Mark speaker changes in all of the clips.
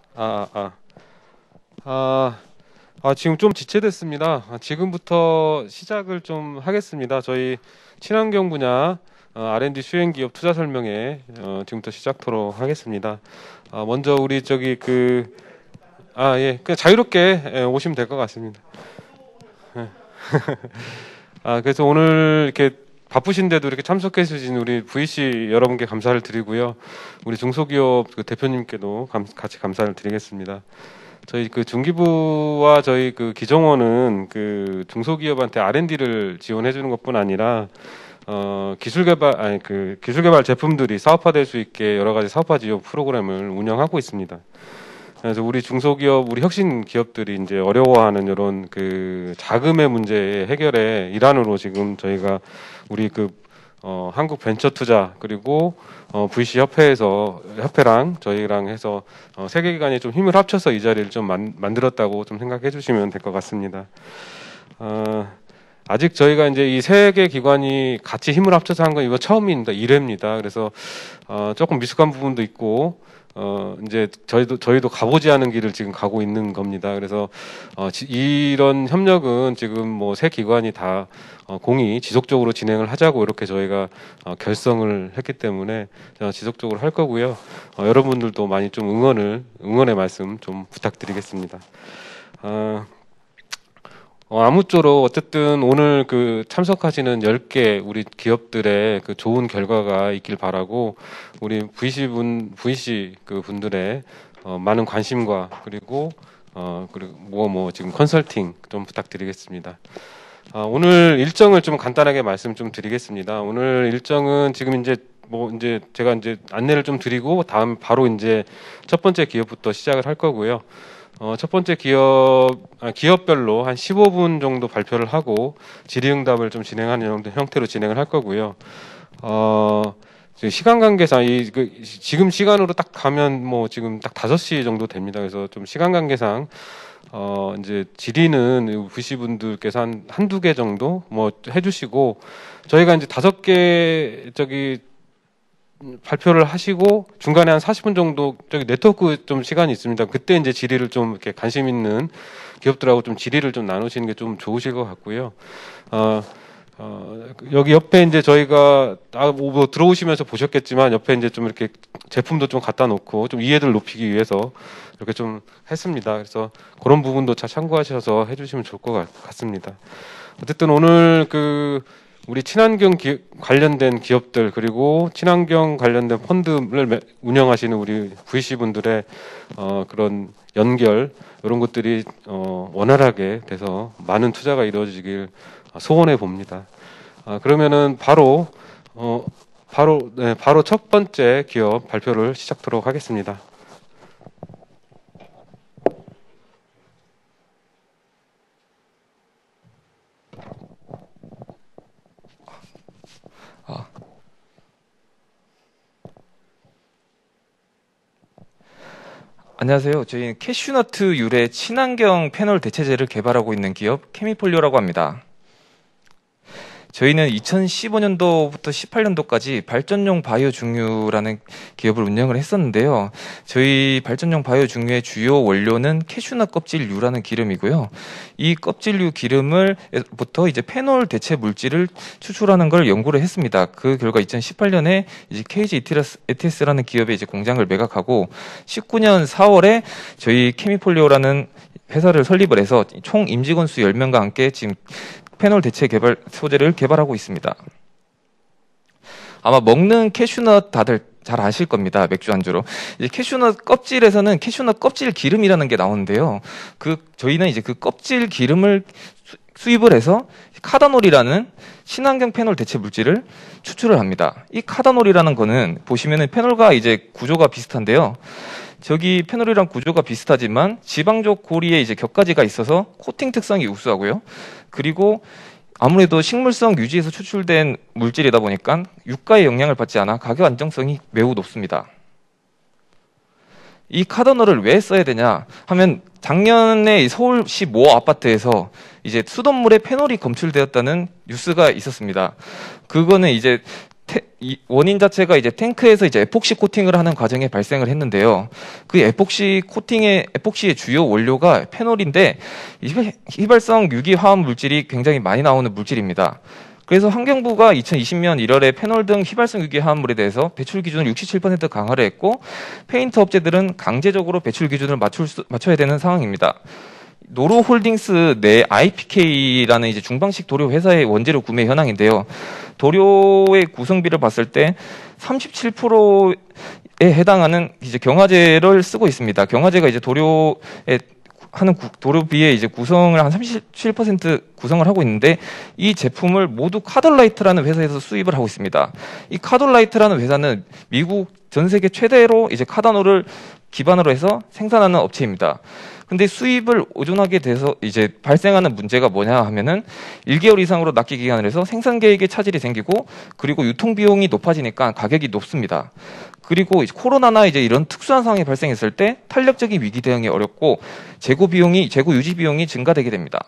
Speaker 1: 아, 아, 아, 지금 좀 지체됐습니다. 지금부터 시작을 좀 하겠습니다. 저희 친환경 분야 R&D 수행 기업 투자 설명회 지금부터 시작토록 하겠습니다. 먼저 우리 저기 예, 그냥 자유롭게 오시면 될 것 같습니다. 그래서 오늘 이렇게 바쁘신데도 이렇게 참석해 주신 우리 VC 여러분께 감사를 드리고요. 우리 중소기업 그 대표님께도 같이 감사를 드리겠습니다. 저희 그 중기부와 저희 그 기정원은 그 중소기업한테 R&D를 지원해 주는 것뿐 아니라 기술 개발 제품들이 사업화될 수 있게 여러 가지 사업화 지원 프로그램을 운영하고 있습니다. 그래서 우리 중소기업, 우리 혁신 기업들이 이제 어려워하는 이런 그 자금의 문제 해결의 일환으로 지금 저희가 우리 한국 벤처 투자 그리고 VC 협회랑 저희랑 해서 세 개 기관이 좀 힘을 합쳐서 이 자리를 좀 만들었다고 좀 생각해 주시면 될 것 같습니다. 아직 저희가 이제 이 세 개 기관이 같이 힘을 합쳐서 한 건 이거 처음입니다. 1회입니다. 그래서 조금 미숙한 부분도 있고 이제 저희도 가보지 않은 길을 지금 가고 있는 겁니다. 그래서 이런 협력은 지금 뭐 세 기관이 다 공이 지속적으로 진행을 하자고 이렇게 저희가 결성을 했기 때문에 지속적으로 할 거고요. 여러분들도 많이 좀 응원의 말씀 좀 부탁드리겠습니다. 아무쪼록 어쨌든 오늘 그 참석하시는 10개 우리 기업들의 그 좋은 결과가 있길 바라고 우리 VC 그 분들의 많은 관심과 그리고 지금 컨설팅 좀 부탁드리겠습니다. 오늘 일정을 좀 간단하게 말씀 좀 드리겠습니다. 오늘 일정은 지금 이제 제가 이제 안내를 좀 드리고 다음 바로 이제 첫 번째 기업부터 시작을 할 거고요. 첫 번째 기업별로 한 15분 정도 발표를 하고 질의응답을 좀 진행하는 형태로 진행을 할 거고요. 시간 관계상 지금 시간으로 딱 가면 뭐 지금 딱 5시 정도 됩니다. 그래서 좀 시간 관계상 이제 질의는 VC 분들께서 한두 개 정도 뭐 해주시고 저희가 이제 5개 발표를 하시고 중간에 한 40분 정도 네트워크 좀 시간이 있습니다. 그때 이제 질의를 좀 이렇게 관심 있는 기업들하고 좀 질의를 좀 나누시는 게 좀 좋으실 것 같고요. 여기 옆에 이제 저희가 뭐 들어오시면서 보셨겠지만 옆에 이제 좀 이렇게 제품도 좀 갖다 놓고 좀 이해도를 높이기 위해서 이렇게 좀 했습니다. 그래서 그런 부분도 잘 참고하셔서 해주시면 좋을 것 같습니다. 어쨌든 오늘 우리 친환경 관련된 기업들 그리고 친환경 관련된 펀드를 운영하시는 우리 VC 분들의 그런 연결 이런 것들이 원활하게 돼서 많은 투자가 이루어지길 소원해 봅니다. 그러면은 바로 첫 번째 기업 발표를 시작하도록 하겠습니다.
Speaker 2: 안녕하세요. 저희는 캐슈너트 유래 친환경 패널 대체제를 개발하고 있는 기업 케미폴리오라고 합니다. 저희는 2015년도부터 18년도까지 발전용 바이오 중류라는 기업을 운영을 했었는데요. 저희 발전용 바이오 중류의 주요 원료는 캐슈넛 껍질류라는 기름이고요. 이 껍질류 기름을부터 이제 페놀 대체 물질을 추출하는 걸 연구를 했습니다. 그 결과 2018년에 이제 KG ETS라는 기업에 이제 공장을 매각하고 19년 4월에 저희 케미폴리오라는 회사를 설립을 해서 총 임직원 수 10명과 함께 지금 페놀 대체 소재를 개발하고 있습니다. 아마 먹는 캐슈넛 다들 잘 아실 겁니다. 맥주 안주로. 이제 캐슈넛 껍질에서는 캐슈넛 껍질 기름이라는 게 나오는데요. 저희는 이제 그 껍질 기름을 수입을 해서 카다놀이라는 친환경 페놀 대체 물질을 추출을 합니다. 이 카다놀이라는 거는 보시면은 페놀과 이제 구조가 비슷한데요. 저기 페놀이랑 구조가 비슷하지만 지방적 고리에 이제 격가지가 있어서 코팅 특성이 우수하고요. 그리고 아무래도 식물성 유지에서 추출된 물질이다 보니까 유가의 영향을 받지 않아 가격 안정성이 매우 높습니다. 이 카다놀을 왜 써야 되냐 하면 작년에 서울시 모 아파트에서 이제 수돗물에 페놀이 검출되었다는 뉴스가 있었습니다. 그거는 이제 이 원인 자체가 이제 탱크에서 이제 에폭시 코팅을 하는 과정에 발생을 했는데요. 그 에폭시의 주요 원료가 페놀인데 휘발성 유기 화학 물질이 굉장히 많이 나오는 물질입니다. 그래서 환경부가 2020년 1월에 페놀 등 휘발성 유기 화합물에 대해서 배출 기준을 67% 강화를 했고, 페인트 업체들은 강제적으로 배출 기준을 맞춰야 되는 상황입니다. 노루홀딩스 내 IPK라는 이제 중방식 도료 회사의 원재료 구매 현황인데요. 도료의 구성비를 봤을 때 37%에 해당하는 이제 경화제를 쓰고 있습니다. 경화제가 이제 도료에 하는 도료비의 이제 구성을 한 37% 구성을 하고 있는데, 이 제품을 모두 카돌라이트라는 회사에서 수입을 하고 있습니다. 이 카돌라이트라는 회사는 미국 전 세계 최대로 이제 카다놀을 기반으로 해서 생산하는 업체입니다. 근데 수입을 오존하게 돼서 이제 발생하는 문제가 뭐냐 하면은 1개월 이상으로 납기 기간을 해서 생산 계획에 차질이 생기고, 그리고 유통 비용이 높아지니까 가격이 높습니다. 그리고 코로나나 이제 이런 특수한 상황이 발생했을 때 탄력적인 위기 대응이 어렵고 재고 유지 비용이 증가되게 됩니다.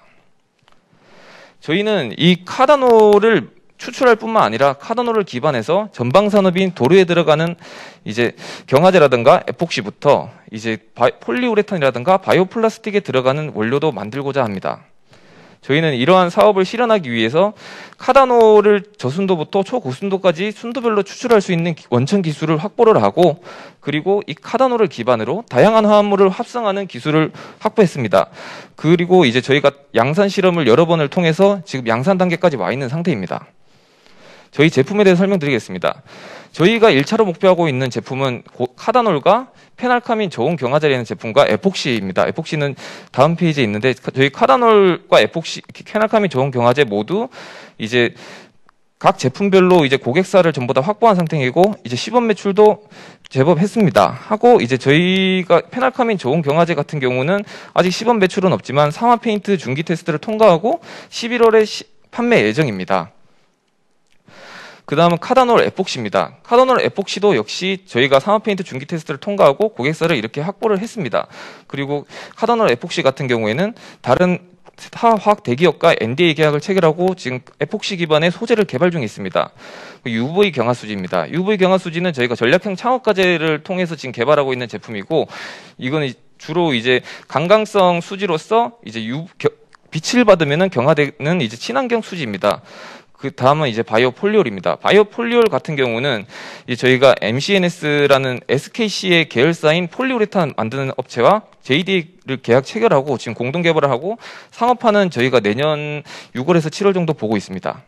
Speaker 2: 저희는 이 카다놀을 추출할 뿐만 아니라 카다놀을 기반해서 전방 산업인 도료에 들어가는 이제 경화제라든가 에폭시부터 이제 폴리우레탄이라든가 바이오플라스틱에 들어가는 원료도 만들고자 합니다. 저희는 이러한 사업을 실현하기 위해서 카다놀을 저순도부터 초고순도까지 순도별로 추출할 수 있는 원천 기술을 확보를 하고, 그리고 이 카다놀을 기반으로 다양한 화합물을 합성하는 기술을 확보했습니다. 그리고 이제 저희가 양산 실험을 여러 번을 통해서 지금 양산 단계까지 와 있는 상태입니다. 저희 제품에 대해서 설명드리겠습니다. 저희가 1차로 목표하고 있는 제품은 카다놀과 페날카민 저온 경화제라는 제품과 에폭시입니다. 에폭시는 다음 페이지에 있는데, 저희 카다놀과 에폭시, 페날카민 저온 경화제 모두 이제 각 제품별로 이제 고객사를 전부 다 확보한 상태이고, 이제 시범 매출도 제법 했습니다. 하고 이제 저희가 페날카민 저온 경화제 같은 경우는 아직 시범 매출은 없지만 상화 페인트 중기 테스트를 통과하고 11월에 판매 예정입니다. 그 다음은 카다놀 에폭시입니다. 카다놀 에폭시도 역시 저희가 상업 페인트 중기 테스트를 통과하고 고객사를 이렇게 확보를 했습니다. 그리고 카다놀 에폭시 같은 경우에는 다른 타 화학 대기업과 NDA 계약을 체결하고 지금 에폭시 기반의 소재를 개발 중에 있습니다. UV 경화수지입니다. UV 경화수지는 저희가 전략형 창업과제를 통해서 지금 개발하고 있는 제품이고, 이거는 주로 이제 강강성 수지로서 이제 빛을 받으면은 경화되는 이제 친환경 수지입니다. 그 다음은 이제 바이오폴리올입니다. 바이오폴리올 같은 경우는 이제 저희가 MCNS라는 SKC의 계열사인 폴리우레탄 만드는 업체와 JD를 계약 체결하고 지금 공동 개발을 하고 상업화는 저희가 내년 6월에서 7월 정도 보고 있습니다.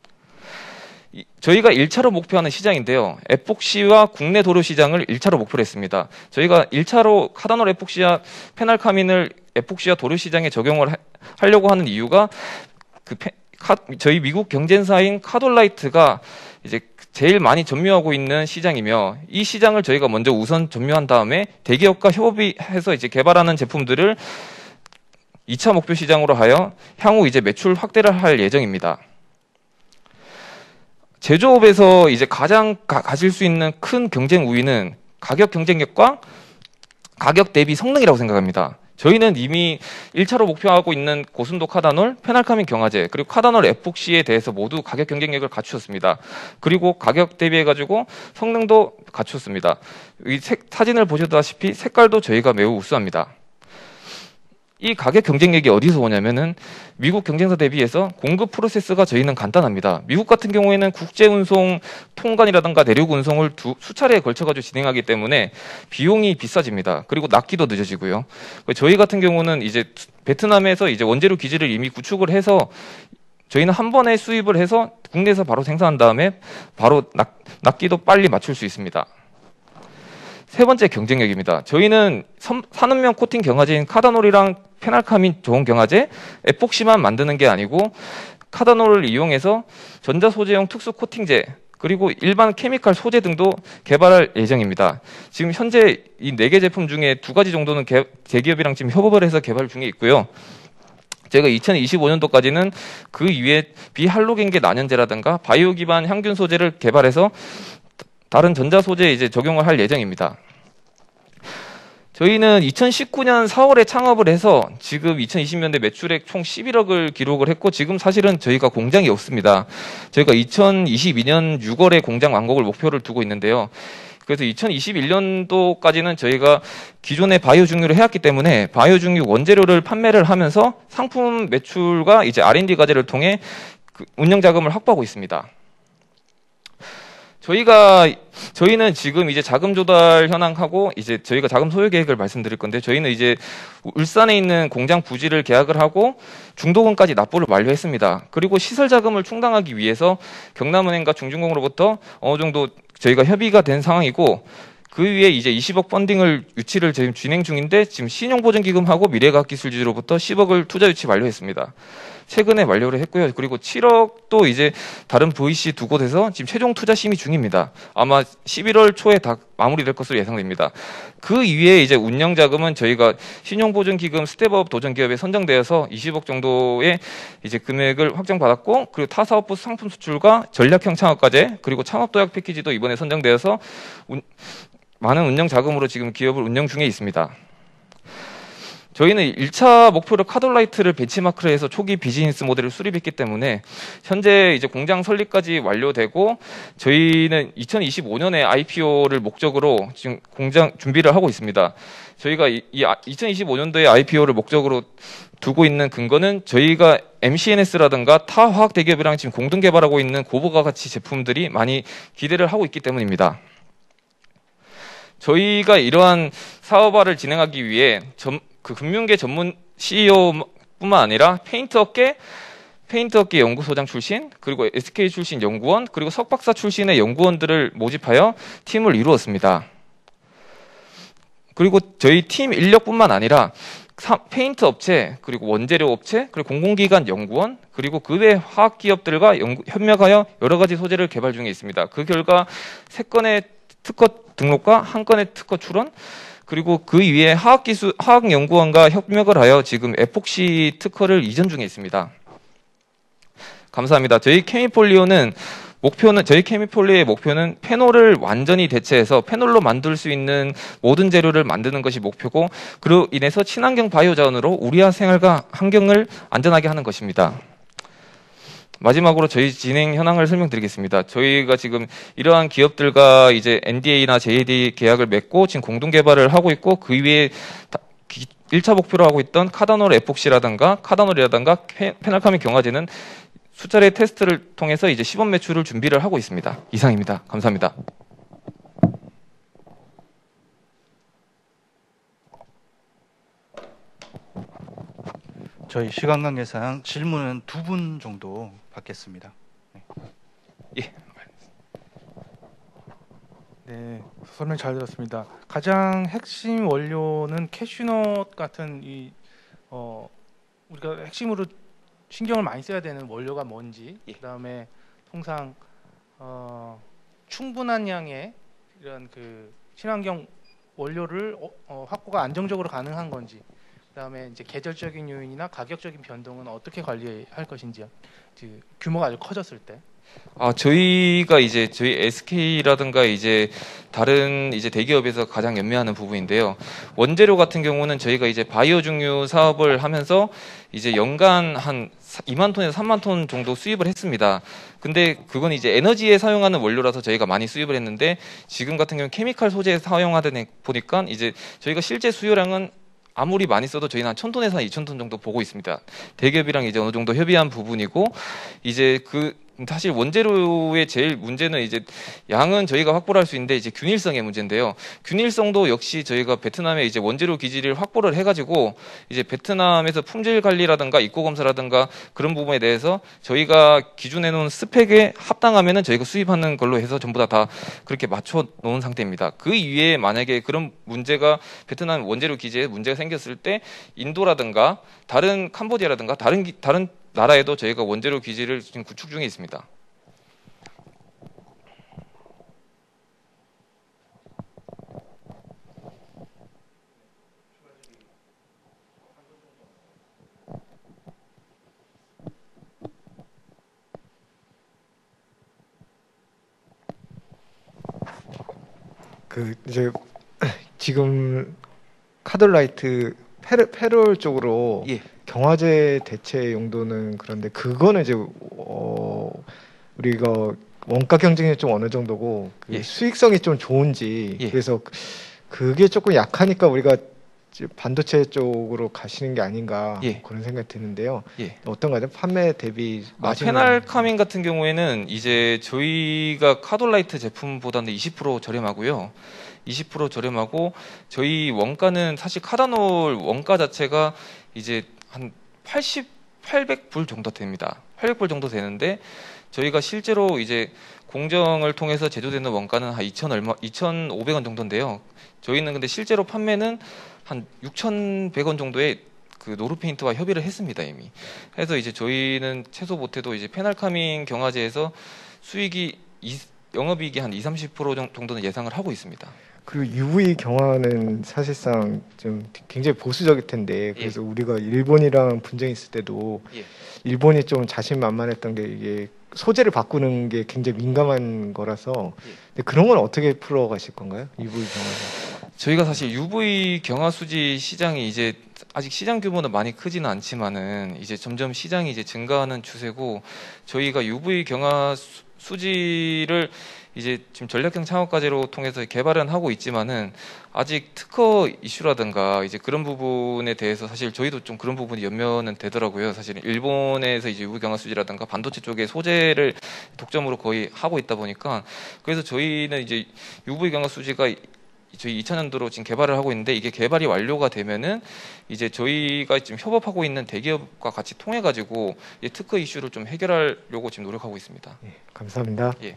Speaker 2: 저희가 1차로 목표하는 시장인데요. 에폭시와 국내 도료 시장을 1차로 목표로 했습니다. 저희가 1차로 카다놀 에폭시와 페날카민을 에폭시와 도료 시장에 적용을 하려고 하는 이유가 저희 미국 경쟁사인 카돌라이트가 이제 제일 많이 점유하고 있는 시장이며, 이 시장을 저희가 먼저 우선 점유한 다음에 대기업과 협업해서 이제 개발하는 제품들을 2차 목표 시장으로 하여 향후 이제 매출 확대를 할 예정입니다. 제조업에서 이제 가장 가질 수 있는 큰 경쟁 우위는 가격 경쟁력과 가격 대비 성능이라고 생각합니다. 저희는 이미 1차로 목표하고 있는 고순도 카다놀, 페날카민 경화제, 그리고 카다놀 에폭시에 대해서 모두 가격 경쟁력을 갖추었습니다. 그리고 가격 대비해가지고 성능도 갖췄습니다. 이 사진을 보셔다시피 색깔도 저희가 매우 우수합니다. 이 가격 경쟁력이 어디서 오냐면은 미국 경쟁사 대비해서 공급 프로세스가 저희는 간단합니다. 미국 같은 경우에는 국제 운송 통관이라든가 내륙 운송을 수차례에 걸쳐가지고 진행하기 때문에 비용이 비싸집니다. 그리고 납기도 늦어지고요. 저희 같은 경우는 이제 베트남에서 이제 원재료 기지를 이미 구축을 해서 저희는 한 번에 수입을 해서 국내에서 바로 생산한 다음에 바로 납기도 빨리 맞출 수 있습니다. 세 번째 경쟁력입니다. 저희는 산업용 코팅 경화제인 카다놀이랑 페날카민 저온 경화제, 에폭시만 만드는 게 아니고 카다놀을 이용해서 전자소재용 특수 코팅제, 그리고 일반 케미칼 소재 등도 개발할 예정입니다. 지금 현재 이 4개 제품 중에 2가지 정도는 대기업이랑 지금 협업을 해서 개발 중에 있고요. 저희가 2025년도까지는 그 이외에 비할로겐계 난연제라든가 바이오 기반 향균 소재를 개발해서 다른 전자 소재에 이제 적용을 할 예정입니다. 저희는 2019년 4월에 창업을 해서 지금 2020년대 매출액 총 11억을 기록을 했고 지금 사실은 저희가 공장이 없습니다. 저희가 2022년 6월에 공장 완공을 목표를 두고 있는데요. 그래서 2021년도까지는 저희가 기존의 바이오 증류를 해왔기 때문에 바이오 증류 원재료를 판매를 하면서 상품 매출과 이제 R&D 과제를 통해 그 운영 자금을 확보하고 있습니다. 저희는 지금 이제 자금 조달 현황하고 이제 저희가 자금 소요 계획을 말씀드릴 건데 저희는 이제 울산에 있는 공장 부지를 계약을 하고 중도금까지 납부를 완료했습니다. 그리고 시설 자금을 충당하기 위해서 경남은행과 중진공으로부터 어느 정도 저희가 협의가 된 상황이고 그 위에 이제 20억 펀딩을 유치를 지금 진행 중인데 지금 신용보증기금하고 미래과학기술지로부터 10억을 투자 유치 완료했습니다. 최근에 완료를 했고요. 그리고 7억도 이제 다른 VC 두 곳에서 지금 최종 투자 심의 중입니다. 아마 11월 초에 다 마무리될 것으로 예상됩니다. 그 이외에 이제 운영 자금은 저희가 신용보증기금 스텝업 도전기업에 선정되어서 20억 정도의 이제 금액을 확정받았고 그리고 타사업부 상품 수출과 전략형 창업과제 그리고 창업도약 패키지도 이번에 선정되어서 많은 운영 자금으로 지금 기업을 운영 중에 있습니다. 저희는 1차 목표로 카돌라이트를 벤치마크를 해서 초기 비즈니스 모델을 수립했기 때문에 현재 이제 공장 설립까지 완료되고 저희는 2025년에 IPO를 목적으로 지금 공장 준비를 하고 있습니다. 저희가 2025년도에 IPO를 목적으로 두고 있는 근거는 저희가 MCNS라든가 타 화학 대기업이랑 지금 공동 개발하고 있는 고부가 가치 제품들이 많이 기대를 하고 있기 때문입니다. 저희가 이러한 사업화를 진행하기 위해 그 금융계 전문 CEO뿐만 아니라 페인트 업계 연구소장 출신, 그리고 SK 출신 연구원, 그리고 석박사 출신의 연구원들을 모집하여 팀을 이루었습니다. 그리고 저희 팀 인력뿐만 아니라 페인트 업체, 그리고 원재료 업체, 그리고 공공기관 연구원, 그리고 그 외 화학 기업들과 협력하여 여러 가지 소재를 개발 중에 있습니다. 그 결과 3건의 특허 등록과 1건의 특허 출원, 그리고 그 위에 화학연구원과 협력을 하여 지금 에폭시 특허를 이전 중에 있습니다. 감사합니다. 저희 케미폴리오의 목표는 페놀을 완전히 대체해서 페놀로 만들 수 있는 모든 재료를 만드는 것이 목표고 그로 인해서 친환경 바이오 자원으로 우리와 생활과 환경을 안전하게 하는 것입니다. 마지막으로 저희 진행 현황을 설명드리겠습니다. 저희가 지금 이러한 기업들과 이제 NDA나 JAD 계약을 맺고 지금 공동 개발을 하고 있고 그 위에 1차 목표로 하고 있던 카다놀 에폭시라든가 카다놀이라든가 페널카민 경화제는 수차례 테스트를 통해서 이제 시범 매출을 준비를 하고 있습니다. 이상입니다. 감사합니다.
Speaker 3: 저희 시간 관계상 질문은 2분 정도 받겠습니다. 네.
Speaker 2: 예.
Speaker 4: 네, 설명 잘 들었습니다. 가장 핵심 원료는 캐슈넛 같은 우리가 핵심으로 신경을 많이 써야 되는 원료가 뭔지,
Speaker 2: 예.
Speaker 4: 그다음에 통상 충분한 양의 이런 그 친환경 원료를 확보가 안정적으로 가능한 건지, 그다음에 이제 계절적인 요인이나 가격적인 변동은 어떻게 관리할 것인지요. 규모가 아주 커졌을 때.
Speaker 2: 저희가 이제 저희 SK라든가 이제 다른 이제 대기업에서 가장 연매하는 부분인데요. 원재료 같은 경우는 저희가 이제 바이오 증류 사업을 하면서 이제 연간 한 2만 톤에서 3만 톤 정도 수입을 했습니다. 근데 그건 이제 에너지에 사용하는 원료라서 저희가 많이 수입을 했는데 지금 같은 경우는 케미칼 소재에 사용하다 보니까 이제 저희가 실제 수요량은 아무리 많이 써도 저희는 한 1,000톤에서 한 2,000톤 정도 보고 있습니다. 대기업이랑 이제 어느 정도 협의한 부분이고 이제 사실 원재료의 제일 문제는 이제 양은 저희가 확보를 할 수 있는데 이제 균일성의 문제인데요. 균일성도 역시 저희가 베트남에 이제 원재료 기지를 확보를 해가지고 이제 베트남에서 품질 관리라든가 입고 검사라든가 그런 부분에 대해서 저희가 기준해 놓은 스펙에 합당하면은 저희가 수입하는 걸로 해서 전부 다 그렇게 맞춰 놓은 상태입니다. 그 이외에 만약에 그런 문제가 베트남 원재료 기지에 문제가 생겼을 때 인도라든가 다른 캄보디아라든가 다른 나라에도 저희가 원재료 기지를 지금 구축 중에 있습니다.
Speaker 5: 이제 지금 카돌라이트 페롤 쪽으로
Speaker 3: 예.
Speaker 5: 경화제 대체 용도는 그런데 그거는 이제 우리가 원가 경쟁이 좀 어느 정도고 그
Speaker 2: 예.
Speaker 5: 수익성이 좀 좋은지
Speaker 2: 예.
Speaker 5: 그래서 그게 조금 약하니까 우리가 이제 반도체 쪽으로 가시는 게 아닌가
Speaker 2: 예.
Speaker 5: 그런 생각이 드는데요.
Speaker 2: 예.
Speaker 5: 어떤가요? 판매 대비 마진은
Speaker 2: 페날카민 같은 경우에는 이제 저희가 카돌라이트 제품보다는 20% 저렴하고요. 20% 저렴하고 저희 원가는 사실 카다놀 원가 자체가 이제 한 800불 정도 됩니다. 800불 정도 되는데 저희가 실제로 이제 공정을 통해서 제조되는 원가는 한 2,500원 정도인데요. 저희는 근데 실제로 판매는 한 6,100원 정도의 그 노르페인트와 협의를 했습니다, 이미. 그래서 이제 저희는 최소 못해도 이제 페날카민 경화제에서 수익이 영업이익이 한 20-30% 정도는 예상을 하고 있습니다.
Speaker 5: 그리고 UV 경화는 사실상 좀 굉장히 보수적일 텐데 그래서 우리가 일본이랑 분쟁이 있을 때도
Speaker 2: 예.
Speaker 5: 일본이 좀 자신만만했던 게 이게 소재를 바꾸는 게 굉장히 민감한 거라서 근데 그런 건 어떻게 풀어가실 건가요? UV 경화.
Speaker 2: 저희가 사실 UV 경화 수지 시장이 이제 아직 시장 규모는 많이 크지는 않지만은 이제 점점 시장이 이제 증가하는 추세고 저희가 UV 경화 수지를 이제 지금 전략형 창업과제로 통해서 개발은 하고 있지만은 아직 특허 이슈라든가 이제 그런 부분에 대해서 사실 저희도 좀 그런 부분이 염려는 되더라고요. 사실 일본에서 이제 UV 경화 수지라든가 반도체 쪽에 소재를 독점으로 거의 하고 있다 보니까 그래서 저희는 이제 UV 경화 수지가 저희 2000년도로 지금 개발을 하고 있는데 이게 개발이 완료가 되면은 이제 저희가 지금 협업하고 있는 대기업과 같이 통해 가지고 특허 이슈를 좀 해결하려고 지금 노력하고 있습니다.
Speaker 5: 예, 감사합니다.
Speaker 2: 예.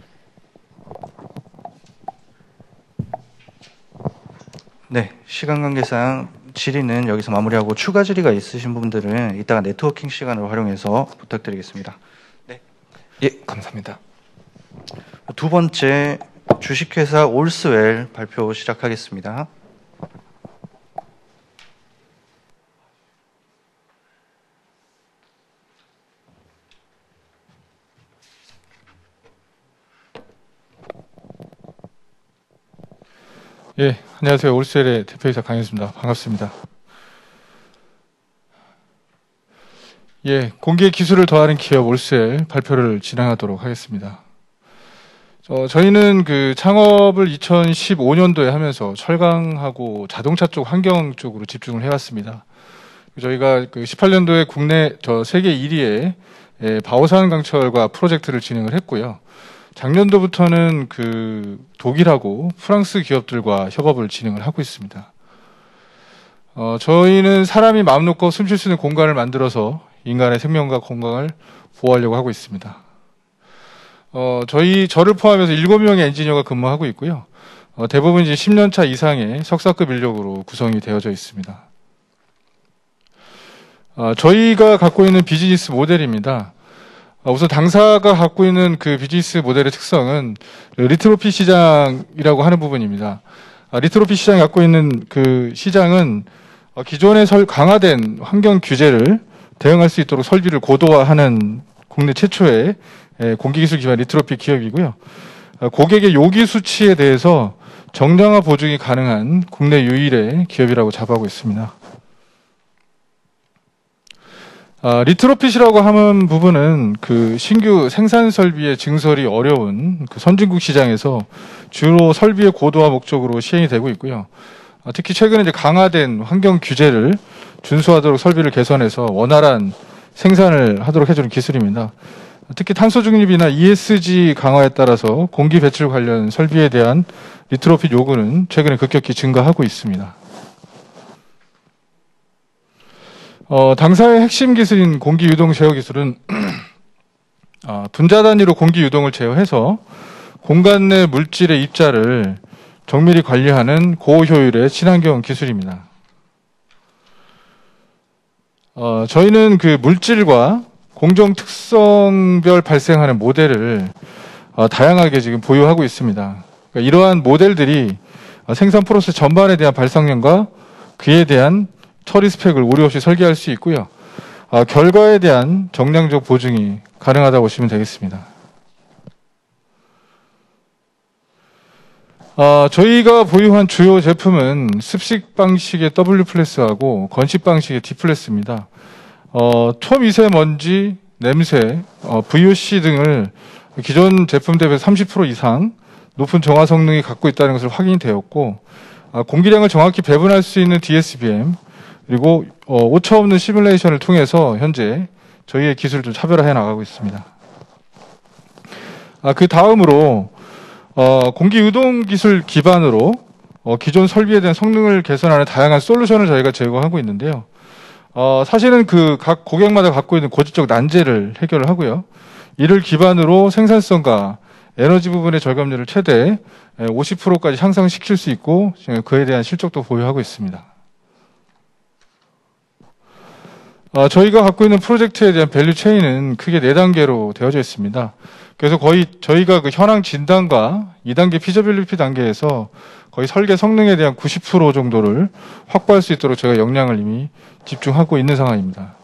Speaker 3: 네, 시간 관계상 질의는 여기서 마무리하고 추가 질의가 있으신 분들은 이따가 네트워킹 시간을 활용해서 부탁드리겠습니다.
Speaker 2: 예, 감사합니다.
Speaker 3: 두 번째 주식회사 올스웰 발표 시작하겠습니다.
Speaker 6: 예, 안녕하세요. 올스웰의 대표이사 강현수입니다. 반갑습니다. 예, 공기의 기술을 더하는 기업 올스웰 발표를 진행하도록 하겠습니다. 저희는 그 창업을 2015년도에 하면서 철강하고 자동차 쪽 환경 쪽으로 집중을 해왔습니다. 저희가 그 18년도에 국내 세계 1위의 바오산 강철과 프로젝트를 진행을 했고요. 작년도부터는 그 독일하고 프랑스 기업들과 협업을 진행을 하고 있습니다. 저희는 사람이 마음 놓고 숨 쉴 수 있는 공간을 만들어서 인간의 생명과 건강을 보호하려고 하고 있습니다. 저를 포함해서 7명의 엔지니어가 근무하고 있고요. 대부분 이제 10년차 이상의 석사급 인력으로 구성이 되어져 있습니다. 저희가 갖고 있는 비즈니스 모델입니다. 우선 당사가 갖고 있는 그 비즈니스 모델의 특성은 리트로핏 시장이라고 하는 부분입니다. 리트로핏 시장이 갖고 있는 그 시장은 기존의 강화된 환경 규제를 대응할 수 있도록 설비를 고도화하는 국내 최초의 공기기술 기반 리트로핏 기업이고요. 고객의 요기 수치에 대해서 정량화 보증이 가능한 국내 유일의 기업이라고 자부하고 있습니다. 리트로핏이라고 하는 부분은 그 신규 생산 설비의 증설이 어려운 그 선진국 시장에서 주로 설비의 고도화 목적으로 시행이 되고 있고요. 특히 최근에 이제 강화된 환경 규제를 준수하도록 설비를 개선해서 원활한 생산을 하도록 해주는 기술입니다. 특히 탄소 중립이나 ESG 강화에 따라서 공기 배출 관련 설비에 대한 리트로핏 요구는 최근에 급격히 증가하고 있습니다. 당사의 핵심 기술인 공기 유동 제어 기술은 분자 단위로 공기 유동을 제어해서 공간 내 물질의 입자를 정밀히 관리하는 고효율의 친환경 기술입니다. 저희는 그 물질과 공정 특성별 발생하는 모델을 다양하게 지금 보유하고 있습니다. 그러니까 이러한 모델들이 생산 프로세스 전반에 대한 발상력과 그에 대한 처리 스펙을 오류 없이 설계할 수 있고요. 결과에 대한 정량적 보증이 가능하다고 보시면 되겠습니다. 저희가 보유한 주요 제품은 습식 방식의 W 플래스하고 건식 방식의 D 플래스입니다. 초미세먼지, 냄새, VOC 등을 기존 제품 대비 30% 이상 높은 정화 성능이 갖고 있다는 것을 확인이 되었고, 공기량을 정확히 배분할 수 있는 DSBM, 그리고 오차 없는 시뮬레이션을 통해서 현재 저희의 기술을 좀 차별화해 나가고 있습니다. 그 다음으로 공기 유동 기술 기반으로 기존 설비에 대한 성능을 개선하는 다양한 솔루션을 저희가 제공하고 있는데요. 사실은 그 각 고객마다 갖고 있는 고질적 난제를 해결을 하고요. 이를 기반으로 생산성과 에너지 부분의 절감률을 최대 50%까지 향상시킬 수 있고 그에 대한 실적도 보유하고 있습니다. 저희가 갖고 있는 프로젝트에 대한 밸류 체인은 크게 4단계로 되어져 있습니다. 그래서 거의 저희가 그 현황 진단과 2단계 피저빌리티 단계에서 거의 설계 성능에 대한 90% 정도를 확보할 수 있도록 저희가 역량을 이미 집중하고 있는 상황입니다.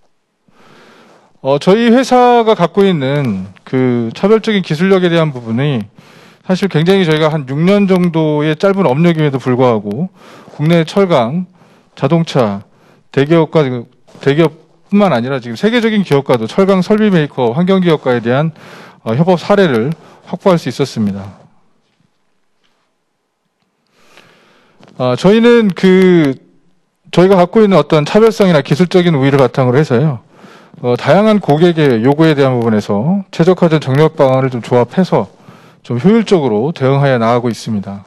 Speaker 6: 저희 회사가 갖고 있는 그 차별적인 기술력에 대한 부분이 사실 굉장히 저희가 한 6년 정도의 짧은 업력임에도 불구하고 국내 철강, 자동차, 대기업뿐만 아니라 지금 세계적인 기업과도 철강 설비 메이커, 환경 기업과에 대한 협업 사례를 확보할 수 있었습니다. 저희는 저희가 갖고 있는 어떤 차별성이나 기술적인 우위를 바탕으로 해서요. 다양한 고객의 요구에 대한 부분에서 최적화된 정력 방안을 좀 조합해서 좀 효율적으로 대응하여 나가고 있습니다.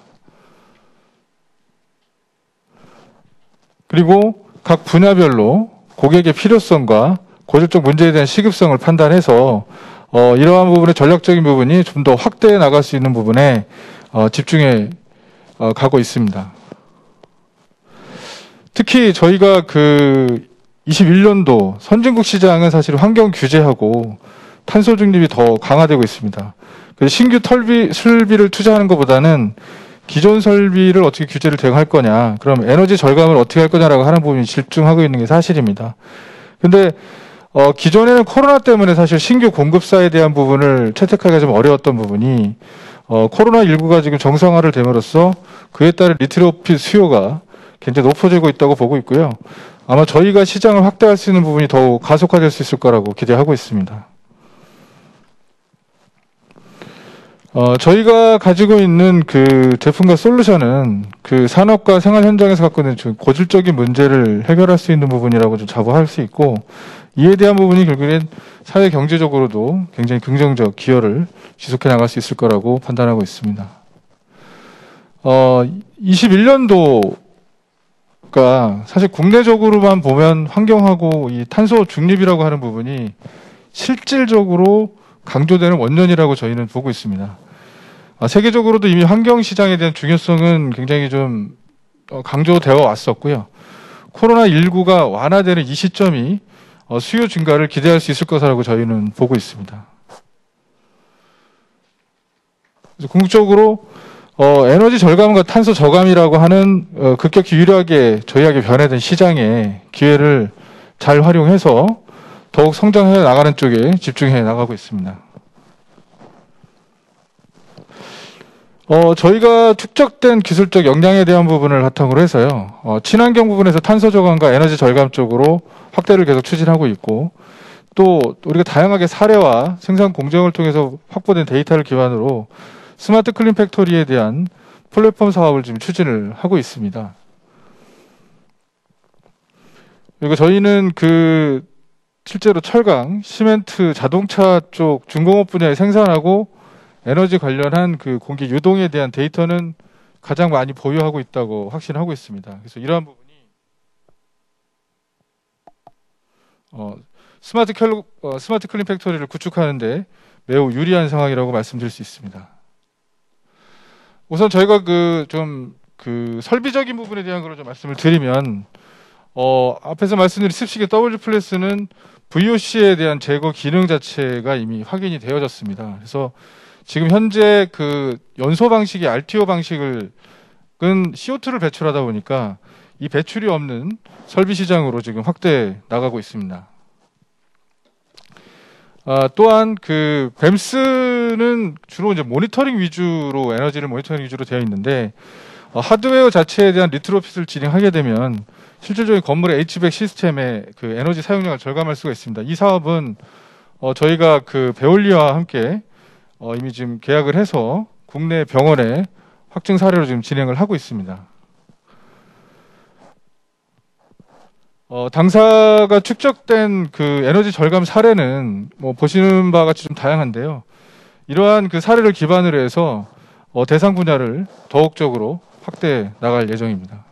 Speaker 6: 그리고 각 분야별로 고객의 필요성과 고질적 문제에 대한 시급성을 판단해서 이러한 부분의 전략적인 부분이 좀 더 확대해 나갈 수 있는 부분에 집중해 가고 있습니다. 특히 저희가 21년도 선진국 시장은 사실 환경 규제하고 탄소 중립이 더 강화되고 있습니다. 그래서 신규 설비를 투자하는 것보다는 기존 설비를 어떻게 규제를 대응할 거냐, 그럼 에너지 절감을 어떻게 할 거냐라고 하는 부분이 집중하고 있는 게 사실입니다. 근데 기존에는 코로나 때문에 사실 신규 공급사에 대한 부분을 채택하기가 좀 어려웠던 부분이 코로나19가 지금 정상화를 됨으로써 그에 따른 리트로핏 수요가 굉장히 높아지고 있다고 보고 있고요. 아마 저희가 시장을 확대할 수 있는 부분이 더욱 가속화될 수 있을 거라고 기대하고 있습니다. 저희가 가지고 있는 그 제품과 솔루션은 그 산업과 생활 현장에서 갖고 있는 고질적인 문제를 해결할 수 있는 부분이라고 좀 자부할 수 있고, 이에 대한 부분이 결국엔 사회 경제적으로도 굉장히 긍정적 기여를 지속해 나갈 수 있을 거라고 판단하고 있습니다. 21년도가 사실 국내적으로만 보면 환경하고 이 탄소 중립이라고 하는 부분이 실질적으로 강조되는 원년이라고 저희는 보고 있습니다. 세계적으로도 이미 환경 시장에 대한 중요성은 굉장히 좀 강조되어 왔었고요. 코로나19가 완화되는 이 시점이 수요 증가를 기대할 수 있을 것이라고 저희는 보고 있습니다. 그래서 궁극적으로 에너지 절감과 탄소 저감이라고 하는 급격히 유리하게 저희에게 변해든 시장의 기회를 잘 활용해서 더욱 성장해 나가는 쪽에 집중해 나가고 있습니다. 저희가 축적된 기술적 역량에 대한 부분을 바탕으로 해서요. 친환경 부분에서 탄소 저감과 에너지 절감 쪽으로 확대를 계속 추진하고 있고, 또 우리가 다양하게 사례와 생산 공정을 통해서 확보된 데이터를 기반으로 스마트 클린 팩토리에 대한 플랫폼 사업을 지금 추진을 하고 있습니다. 그리고 저희는 실제로 철강, 시멘트, 자동차 쪽 중공업 분야에 생산하고 에너지 관련한 그 공기 유동에 대한 데이터는 가장 많이 보유하고 있다고 확신하고 있습니다. 그래서 이러한 부분이 스마트 클린 팩토리를 구축하는데 매우 유리한 상황이라고 말씀드릴 수 있습니다. 우선 저희가 설비적인 부분에 대한 걸 좀 말씀을 드리면, 앞에서 말씀드린 습식의 W 플래스는 VOC에 대한 제거 기능 자체가 이미 확인이 되어졌습니다. 그래서 지금 현재 연소 방식의 RTO 방식은 CO2를 배출하다 보니까 이 배출이 없는 설비 시장으로 지금 확대해 나가고 있습니다. 또한 BEMS 프로젝트는 주로 이제 모니터링 위주로 에너지를 모니터링 위주로 되어 있는데 하드웨어 자체에 대한 리트로핏을 진행하게 되면 실질적인 건물의 HVAC 시스템의 그 에너지 사용량을 절감할 수가 있습니다. 이 사업은 저희가 그 베올리와 함께 이미 지금 계약을 해서 국내 병원에 확증 사례로 지금 진행을 하고 있습니다. 당사가 축적된 그 에너지 절감 사례는 뭐 보시는 바와 같이 좀 다양한데요. 이러한 그 사례를 기반으로 해서 대상 분야를 더욱적으로 확대해 나갈 예정입니다.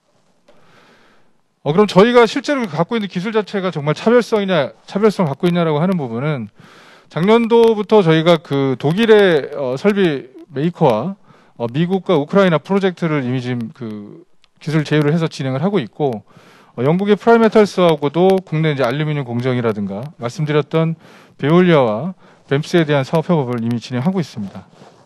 Speaker 6: 그럼 저희가 실제로 갖고 있는 기술 자체가 정말 차별성을 갖고 있냐라고 하는 부분은 작년도부터 저희가 그 독일의 설비 메이커와 미국과 우크라이나 프로젝트를 이미 지금 그 기술 제휴를 해서 진행을 하고 있고 영국의 프라이메탈스하고도 국내 이제 알루미늄 공정이라든가 말씀드렸던 베올리아와 뱀스에 대한 사업 협업을 이미 진행하고 있습니다.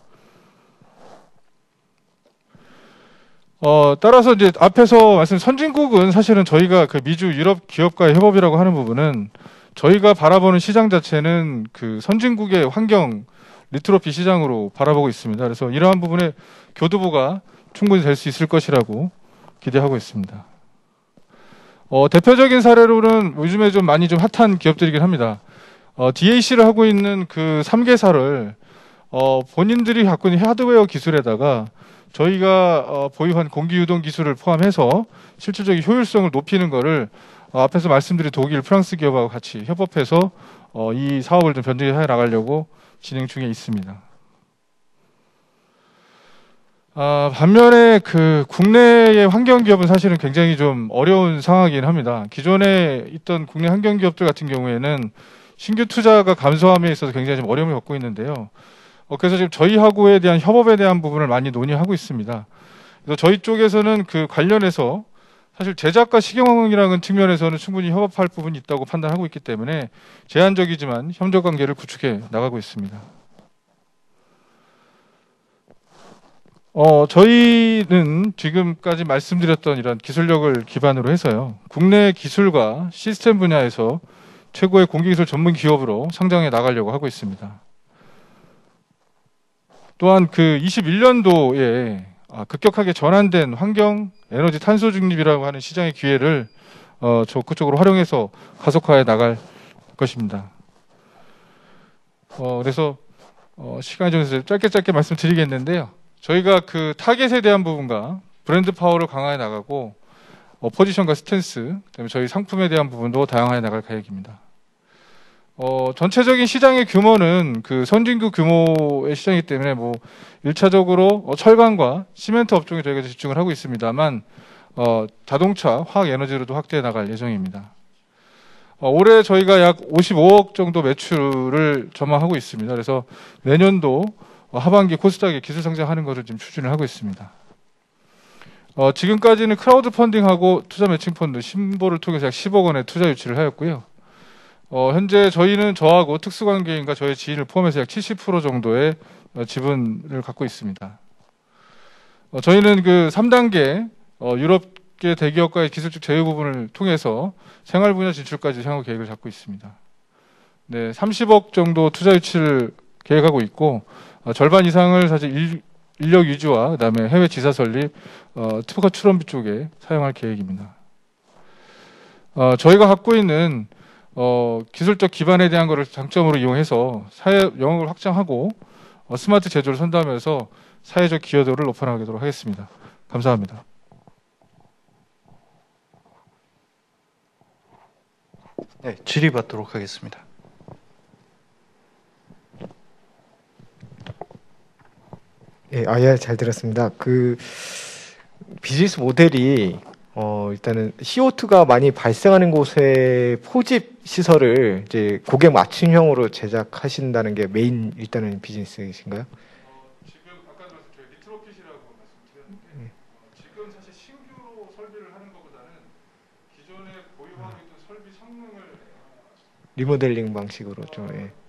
Speaker 6: 따라서 이제 앞에서 말씀 선진국은 사실은 저희가 그 미주 유럽 기업과의 협업이라고 하는 부분은 저희가 바라보는 시장 자체는 그 선진국의 환경 리트로피 시장으로 바라보고 있습니다. 그래서 이러한 부분에 교두보가 충분히 될 수 있을 것이라고 기대하고 있습니다. 대표적인 사례로는 요즘에 좀 많이 좀 핫한 기업들이긴 합니다. DAC를 하고 있는 그 3개사를 본인들이 갖고 있는 하드웨어 기술에다가 저희가 보유한 공기유동 기술을 포함해서 실질적인 효율성을 높이는 거를 앞에서 말씀드린 독일, 프랑스 기업하고 같이 협업해서 이 사업을 좀 변경해 나가려고 진행 중에 있습니다. 반면에 그 국내의 환경 기업은 사실은 굉장히 좀 어려운 상황이긴 합니다. 기존에 있던 국내 환경 기업들 같은 경우에는 신규 투자가 감소함에 있어서 굉장히 좀 어려움을 겪고 있는데요. 그래서 지금 저희하고에 대한 협업에 대한 부분을 많이 논의하고 있습니다. 그래서 저희 쪽에서는 그 관련해서 사실 제작과 시경영이라는 측면에서는 충분히 협업할 부분이 있다고 판단하고 있기 때문에 제한적이지만 협력 관계를 구축해 나가고 있습니다. 저희는 지금까지 말씀드렸던 이런 기술력을 기반으로 해서요. 국내 기술과 시스템 분야에서 최고의 공기기술 전문 기업으로 성장해 나가려고 하고 있습니다. 또한 그 21년도에 급격하게 전환된 환경, 에너지 탄소 중립이라고 하는 시장의 기회를 적극적으로 활용해서 가속화해 나갈 것입니다. 그래서 시간이 좀 있어서 짧게 말씀드리겠는데요. 저희가 그 타겟에 대한 부분과 브랜드 파워를 강화해 나가고 포지션과 스탠스, 그다음에 저희 상품에 대한 부분도 다양화해 나갈 계획입니다. 전체적인 시장의 규모는 그 선진국 규모의 시장이기 때문에 뭐 1차적으로 철강과 시멘트 업종에 저희가 집중을 하고 있습니다만 자동차, 화학 에너지로도 확대해 나갈 예정입니다. 올해 저희가 약 55억 정도 매출을 전망하고 있습니다. 그래서 내년도 하반기 코스닥에 기술 성장하는 것을 지금 추진을 하고 있습니다. 지금까지는 크라우드 펀딩하고 투자 매칭 펀드 신보를 통해서 약 10억 원의 투자 유치를 하였고요. 현재 저희는 저하고 특수관계인과 저희 지인을 포함해서 약 70% 정도의 지분을 갖고 있습니다. 저희는 그 3단계 유럽계 대기업과의 기술적 제휴 부분을 통해서 생활 분야 진출까지 향후 계획을 잡고 있습니다. 네, 30억 정도 투자 유치를 계획하고 있고 절반 이상을 사실 인력 유지와 그다음에 해외 지사 설립, 특허 출원비 쪽에 사용할 계획입니다. 저희가 갖고 있는 기술적 기반에 대한 것을 장점으로 이용해서 사회 영역을 확장하고 스마트 제조를 선도하면서 사회적 기여도를 높여나가도록 하겠습니다. 감사합니다.
Speaker 3: 네, 질의받도록 하겠습니다.
Speaker 5: 예, 잘 들었습니다. 그 비즈니스 모델이 일단은 CO2가 많이 발생하는 곳에 포집 시설을 이제 고객 맞춤형으로 제작하신다는 게 메인 일단은 비즈니스이신가요?
Speaker 6: 지금 아까 저희 리트로핏이라고 말씀드렸는데 지금 사실 신규로 설비를 하는 것보다는 기존에 보유하고 있던 설비 성능을
Speaker 5: 리모델링 방식으로 좀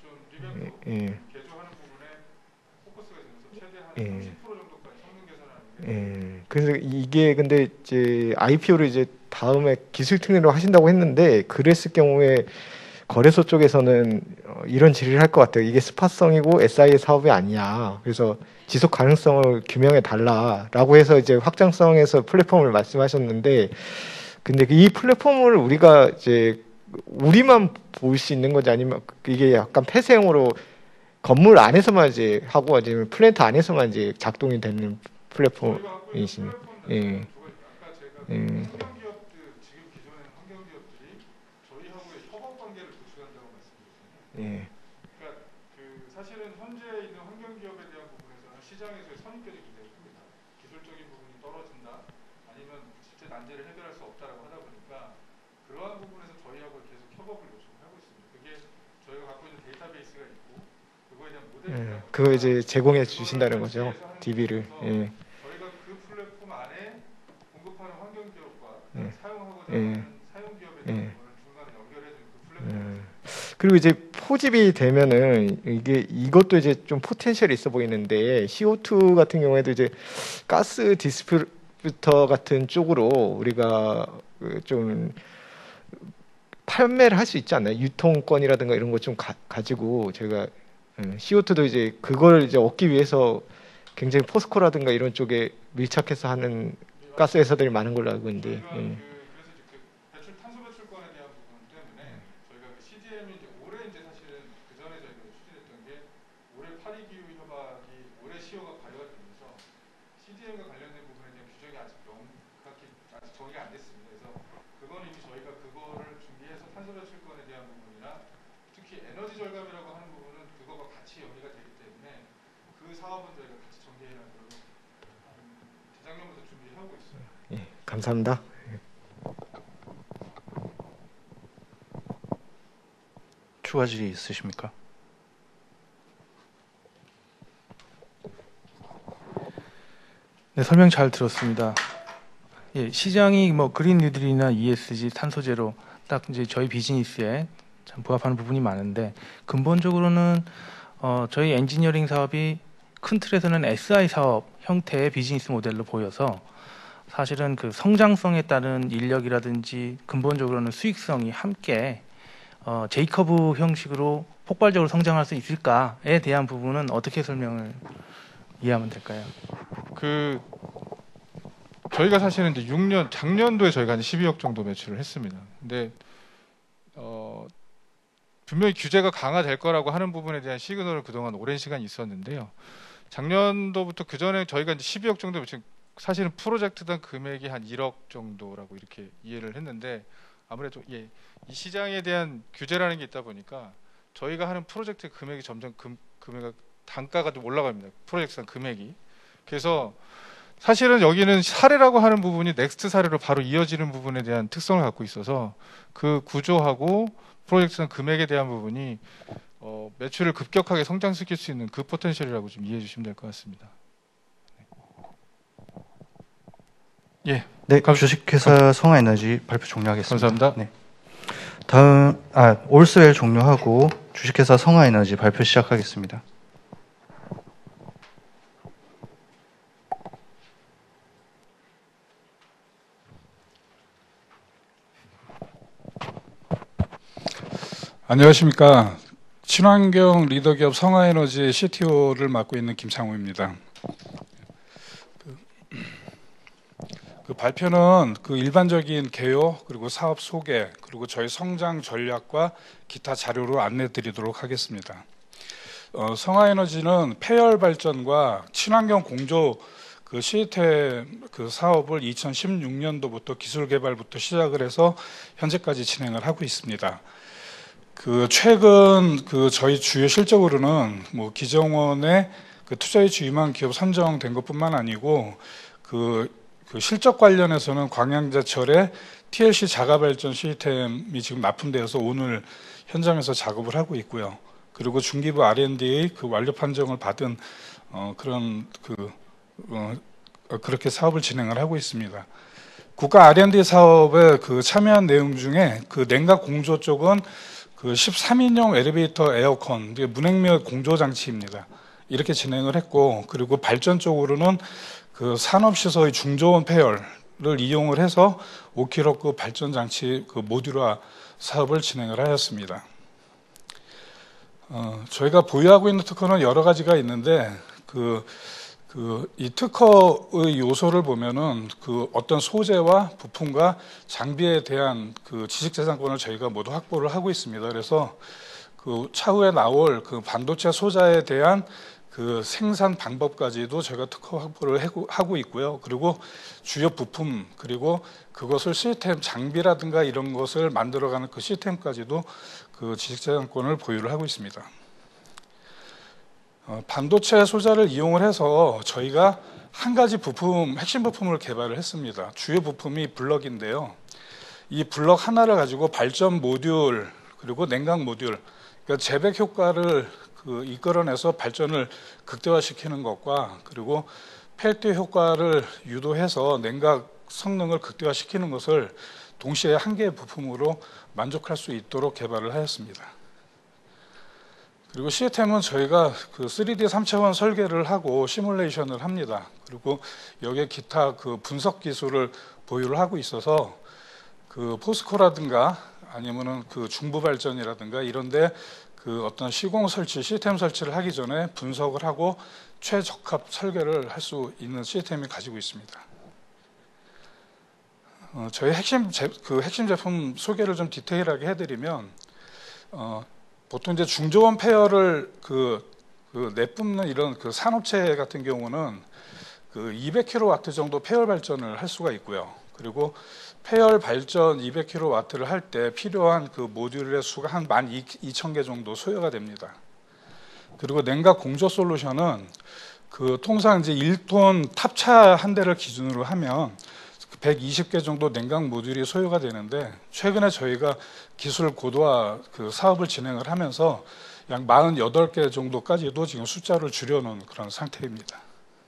Speaker 6: 개조하는 부분에 포커스가 있어서 최대한 30% 정도까지 성능 개선하는 게
Speaker 5: 그래서 이게 근데 이제 IPO를 이제 다음에 기술 특례로 하신다고 했는데 그랬을 경우에 거래소 쪽에서는 이런 질의를 할 것 같아요. 이게 스팟성이고 SIA 사업이 아니야. 그래서 지속 가능성을 규명해 달라라고 해서 이제 확장성에서 플랫폼을 말씀하셨는데, 근데 이 플랫폼을 우리가 이제 우리만 볼 수 있는 건지 아니면 이게 약간 폐쇄형으로 건물 안에서만 이제 하고 아니면 플랜트 안에서만 이제 작동이 되는 플랫폼이시네. 예. 예. 예.
Speaker 6: 그러니까 그 사실은 현재 있는 환경 기업에 대한 부분에서는 시장에서의 선입견이 굉장히 큽니다. 기술적인 부분이 떨어진다, 아니면 실제 난제를 해결할 수 없다라고 하다 보니까 그러한 부분에서 저희하고 계속 협업을 요청하고 있습니다. 그게 저희가 갖고 있는 데이터베이스가 있고 그거에 대한 모델이 있다.
Speaker 5: 그거 이제 제공해 주신다는 거죠. DB를. 예.
Speaker 6: 저희가 그 플랫폼 안에 공급하는 환경 기업과 사용하고자
Speaker 5: 예.
Speaker 6: 하는 사용 기업에 대한 부분을 중간에 연결해주는 그 플랫폼.
Speaker 5: 그리고 이제 포집이 되면은 이것도 이제 좀 포텐셜이 있어 보이는데, CO2 같은 경우에도 이제 가스 디스트리뷰터 같은 쪽으로 우리가 좀 판매를 할 수 있지 않나요? 유통권이라든가 이런 거 좀 가지고 저희가 CO2도 이제 그걸 이제 얻기 위해서 굉장히 포스코라든가 이런 쪽에 밀착해서 하는 가스 회사들이 많은 걸로 알고 있는데.
Speaker 6: 그래서 이제 탄소 배출권에 대한 부분 때문에 저희가 그 CDM이 이제 올해 이제 사실은 그 전에 저희가 추진했던 게 올해 파리 기후 협약이 올해 시효가 발효가 되면서 CDM과 관련된 부분에 대한 규정이 아직 명확히 아직 정리가 안 됐습니다. 그래서 그거는 이미 저희가 그거를 준비해서 탄소 배출권에 대한 부분이나 특히 에너지 절감이라고 하는 부분은 그거가 같이 연계가 되기 때문에 그 사업은 저희가 같이 전개해야 되고 재작년부터 준비하고 있어요.
Speaker 5: 예, 감사합니다.
Speaker 3: 추가 질의 있으십니까?
Speaker 4: 네, 설명 잘 들었습니다. 예, 시장이 뭐 그린 뉴딜이나 ESG, 탄소 제로 딱 이제 저희 비즈니스에 참 부합하는 부분이 많은데, 근본적으로는 저희 엔지니어링 사업이 큰 틀에서는 SI 사업 형태의 비즈니스 모델로 보여서 사실은 그 성장성에 따른 인력이라든지 근본적으로는 수익성이 함께 제이커브 형식으로 폭발적으로 성장할 수 있을까에 대한 부분은 어떻게 설명을 이해하면 될까요?
Speaker 6: 그 저희가 사실은 이제 작년도에 저희가 한 12억 정도 매출을 했습니다. 근데 분명히 규제가 강화될 거라고 하는 부분에 대한 시그널은 그동안 오랜 시간이 있었는데요. 작년도부터 그 전에 저희가 이제 12억 정도 매출, 사실은 프로젝트당 금액이 한 1억 정도라고 이렇게 이해를 했는데, 아무래도 이 시장에 대한 규제라는 게 있다 보니까 저희가 하는 프로젝트 금액이 점점 금액 단가가 좀 올라갑니다. 프로젝트당 금액이. 그래서 사실은 여기는 사례라고 하는 부분이 넥스트 사례로 바로 이어지는 부분에 대한 특성을 갖고 있어서 그 구조하고 프로젝트당 금액에 대한 부분이 매출을 급격하게 성장시킬 수 있는 그 포텐셜이라고 좀 이해해 주시면 될 것 같습니다. 예.
Speaker 3: 네, 주식회사 성화에너지 발표 종료하겠습니다.
Speaker 6: 감사합니다.
Speaker 3: 네. 다음 올스웰 종료하고 주식회사 성화에너지 발표 시작하겠습니다.
Speaker 7: 안녕하십니까. 친환경 리더기업 성화에너지의 CTO를 맡고 있는 김창호입니다. 그 발표는 그 일반적인 개요, 그리고 사업 소개, 그리고 저희 성장 전략과 기타 자료로 안내 드리도록 하겠습니다. 성화에너지는 폐열 발전과 친환경 공조 그 시스템 그 사업을 2016년도부터 기술 개발부터 시작을 해서 현재까지 진행을 하고 있습니다. 그 최근 그 저희 주요 실적으로는 뭐 기정원의 그 투자유치 유망 기업 선정된 것뿐만 아니고 그 실적 관련해서는 광양제철의 TLC 자가 발전 시스템이 지금 납품되어서 오늘 현장에서 작업을 하고 있고요. 그리고 중기부 R&D 그 완료 판정을 받은 그런 그렇게 사업을 진행을 하고 있습니다. 국가 R&D 사업에 그 참여한 내용 중에 그 냉각 공조 쪽은 그 13인용 엘리베이터 에어컨, 문행묘 공조 장치입니다. 이렇게 진행을 했고, 그리고 발전 쪽으로는 그 산업시설의 중저온 폐열을 이용을 해서 5kW 발전 장치 그 모듈화 사업을 진행을 하였습니다. 저희가 보유하고 있는 특허는 여러 가지가 있는데 이 특허의 요소를 보면은 그 어떤 소재와 부품과 장비에 대한 그 지식재산권을 저희가 모두 확보를 하고 있습니다. 그래서 그 차후에 나올 그 반도체 소자에 대한 그 생산 방법까지도 저희가 특허 확보를 하고 있고요. 그리고 주요 부품 그리고 그것을 시스템 장비라든가 이런 것을 만들어가는 그 시스템까지도 그 지식재산권을 보유를 하고 있습니다. 반도체 소자를 이용을 해서 저희가 한 가지 부품, 핵심 부품을 개발을 했습니다. 주요 부품이 블럭인데요. 이 블럭 하나를 가지고 발전 모듈 그리고 냉각 모듈, 그러니까 재백 효과를 이끌어내서 발전을 극대화시키는 것과 그리고 펠트 효과를 유도해서 냉각 성능을 극대화시키는 것을 동시에 한 개의 부품으로 만족할 수 있도록 개발을 하였습니다. 그리고 시스템은 저희가 그 3D 3차원 설계를 하고 시뮬레이션을 합니다. 그리고 여기에 기타 그 분석 기술을 보유를 하고 있어서 그 포스코라든가 아니면은 그 중부 발전이라든가 이런데 그 어떤 시공 설치, 시스템 설치를 하기 전에 분석을 하고 최적합 설계를 할 수 있는 시스템이 가지고 있습니다. 저희 핵심 제품 소개를 좀 디테일하게 해드리면, 보통 이제 중저온 폐열을 내뿜는 이런 그 산업체 같은 경우는 그 200kW 정도 폐열 발전을 할 수가 있고요. 그리고 폐열 발전 200kW를 할 때 필요한 그 모듈의 수가 한 12,000개 정도 소요가 됩니다. 그리고 냉각 공조 솔루션은 그 통상 이제 1톤 탑차 한 대를 기준으로 하면 120개 정도 냉각 모듈이 소요가 되는데, 최근에 저희가 기술 고도화 그 사업을 진행을 하면서 약 48개 정도까지도 지금 숫자를 줄여놓은 그런 상태입니다.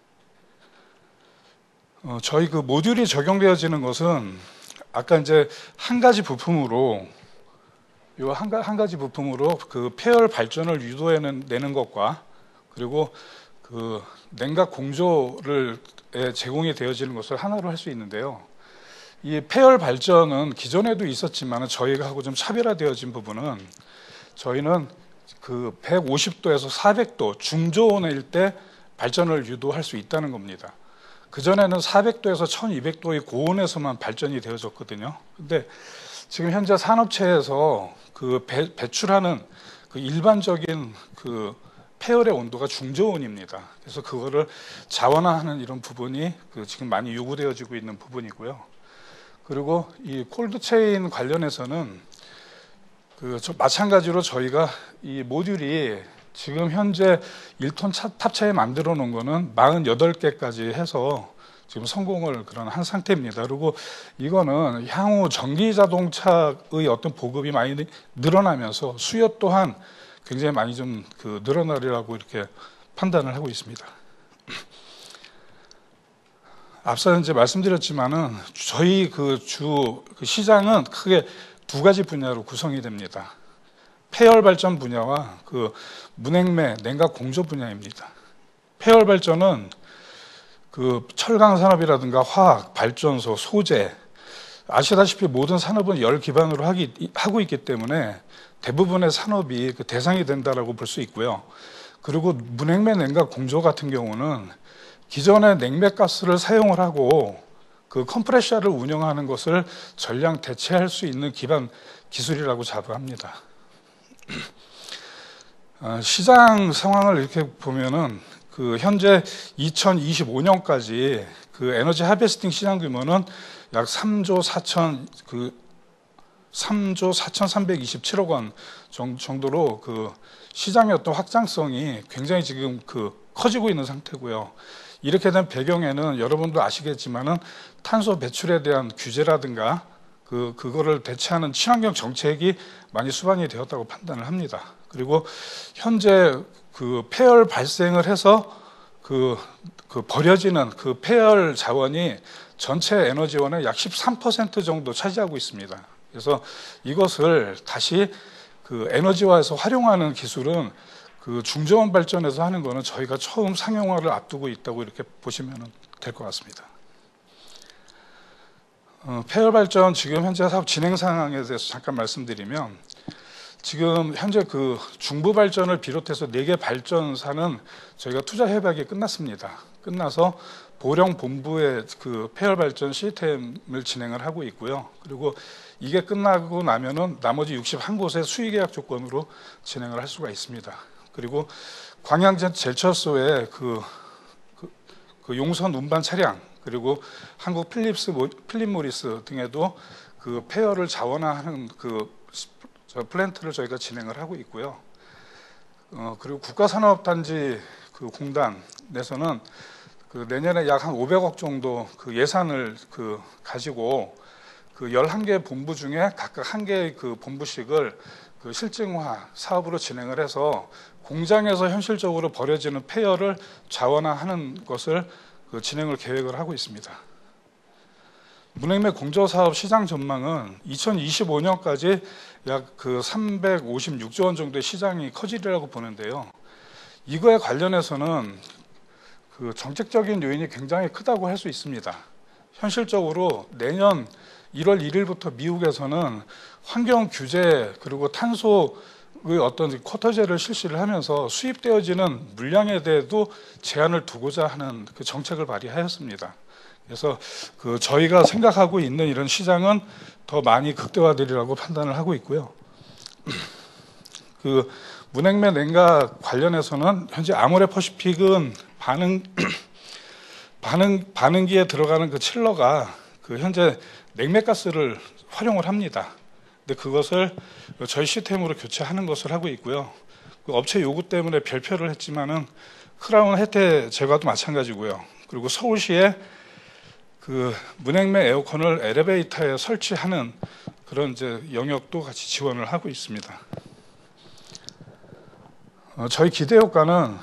Speaker 7: 저희 그 모듈이 적용되어지는 것은 아까 이제 한 가지 부품으로 한 가지 부품으로 그 폐열 발전을 유도해내는 것과 그리고 그 냉각 공조를 제공이 되어지는 것을 하나로 할 수 있는데요. 이 폐열 발전은 기존에도 있었지만 저희가 하고 좀 차별화되어진 부분은, 저희는 그 150도에서 400도 중저온일 때 발전을 유도할 수 있다는 겁니다. 그전에는 400도에서 1200도의 고온에서만 발전이 되어졌거든요. 근데 지금 현재 산업체에서 그 배출하는 그 일반적인 그 폐열의 온도가 중저온입니다. 그래서 그거를 자원화하는 이런 부분이 지금 많이 요구되어지고 있는 부분이고요. 그리고 이 콜드체인 관련해서는 마찬가지로 저희가 이 모듈이 지금 현재 1톤 탑차에 만들어 놓은 거는 48개까지 해서 지금 성공을 한 상태입니다. 그리고 이거는 향후 전기 자동차의 어떤 보급이 많이 늘어나면서 수요 또한 굉장히 많이 좀 늘어나리라고 이렇게 판단을 하고 있습니다. 앞서 이제 말씀드렸지만은 저희 주 시장은 크게 두 가지 분야로 구성이 됩니다. 폐열 발전 분야와 그 문행매 냉각 공조 분야입니다. 폐열 발전은 그 철강 산업이라든가 화학, 발전소, 소재, 아시다시피 모든 산업은 열 기반으로 하고 있기 때문에 대부분의 산업이 그 대상이 된다라고 볼 수 있고요. 그리고 문행매 냉각 공조 같은 경우는 기존의 냉매가스를 사용을 하고 그 컴프레셔를 운영하는 것을 전량 대체할 수 있는 기반 기술이라고 자부합니다. 시장 상황을 이렇게 보면은 그 현재 2025년까지 그 에너지 하베스팅 시장 규모는 약 3조 4,327억 원 정도로 그 시장의 어떤 확장성이 굉장히 지금 커지고 있는 상태고요. 이렇게 된 배경에는 여러분도 아시겠지만은 탄소 배출에 대한 규제라든가 그거를 대체하는 친환경 정책이 많이 수반이 되었다고 판단을 합니다. 그리고 현재 그 폐열 발생을 해서 버려지는 그 폐열 자원이 전체 에너지원의 약 13% 정도 차지하고 있습니다. 그래서 이것을 다시 에너지화해서 활용하는 기술은 중저온 발전에서 하는 거는 저희가 처음 상용화를 앞두고 있다고 이렇게 보시면 될 것 같습니다. 폐열 발전 지금 현재 사업 진행 상황에 대해서 잠깐 말씀드리면, 지금 현재 그 중부 발전을 비롯해서 4개 발전사는 저희가 투자 협약이 끝났습니다. 끝나서 보령 본부의 그 폐열 발전 시스템을 진행을 하고 있고요. 그리고 이게 끝나고 나면은 나머지 61곳의 수의 계약 조건으로 진행을 할 수가 있습니다. 그리고 광양제 제철소의 그 용선 운반 차량, 그리고 한국 필립 모리스 등에도 그 폐열을 자원화하는 그 플랜트를 저희가 진행을 하고 있고요. 그리고 국가산업단지 그 공단에서는 그 내년에 약 한 500억 정도 그 예산을 그 가지고 그 11개 본부 중에 각각 1개의 그 본부씩을 그 실증화 사업으로 진행을 해서 공장에서 현실적으로 버려지는 폐열을 자원화하는 것을 그 진행을 계획을 하고 있습니다. 문행매 공조사업 시장 전망은 2025년까지 약 그 356조 원 정도의 시장이 커지리라고 보는데요. 이거에 관련해서는 그 정책적인 요인이 굉장히 크다고 할 수 있습니다. 현실적으로 내년 1월 1일부터 미국에서는 환경 규제 그리고 탄소의 어떤 쿼터제를 실시를 하면서 수입되어지는 물량에 대해도 제한을 두고자 하는 그 정책을 발의하였습니다. 그래서 그 저희가 생각하고 있는 이런 시장은 더 많이 극대화되리라고 판단을 하고 있고요. 그 문행매 냉각 관련해서는 현재 아모레퍼시픽은 반응기에 들어가는 그 칠러가 그 현재 냉매가스를 활용을 합니다. 근데 그것을 저희 시스템으로 교체하는 것을 하고 있고요. 그 업체 요구 때문에 별표를 했지만은 크라운 혜태 제과도 마찬가지고요. 그리고 서울시에 그 문행매 에어컨을 엘리베이터에 설치하는 그런 이제 영역도 같이 지원을 하고 있습니다. 저희 기대 효과는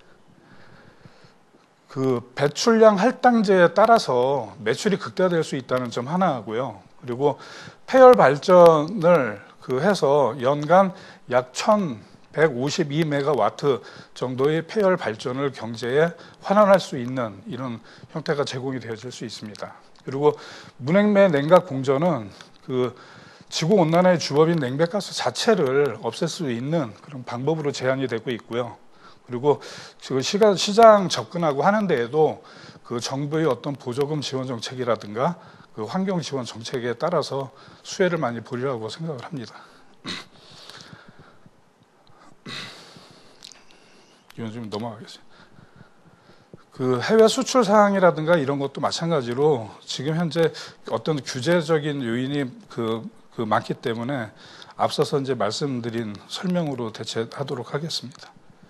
Speaker 7: 그 배출량 할당제에 따라서 매출이 극대화될 수 있다는 점 하나고요. 그리고 폐열 발전을 그 해서 연간 약 1,152메가와트 정도의 폐열 발전을 경제에 환원할 수 있는 이런 형태가 제공이 되어질 수 있습니다. 그리고 문행매 냉각 공조는 그 지구 온난화의 주범인 냉백가스 자체를 없앨 수 있는 그런 방법으로 제한이 되고 있고요. 그리고 시장 접근하고 하는 데에도 그 정부의 어떤 보조금 지원 정책이라든가 그 환경 지원 정책에 따라서 수혜를 많이 보리라고 생각을 합니다. 이건 좀 넘어가겠습니다. 그 해외 수출 사항이라든가 이런 것도 마찬가지로 지금 현재 어떤 규제적인 요인이 그 많기 때문에 앞서서 이제 말씀드린 설명으로 대체하도록 하겠습니다.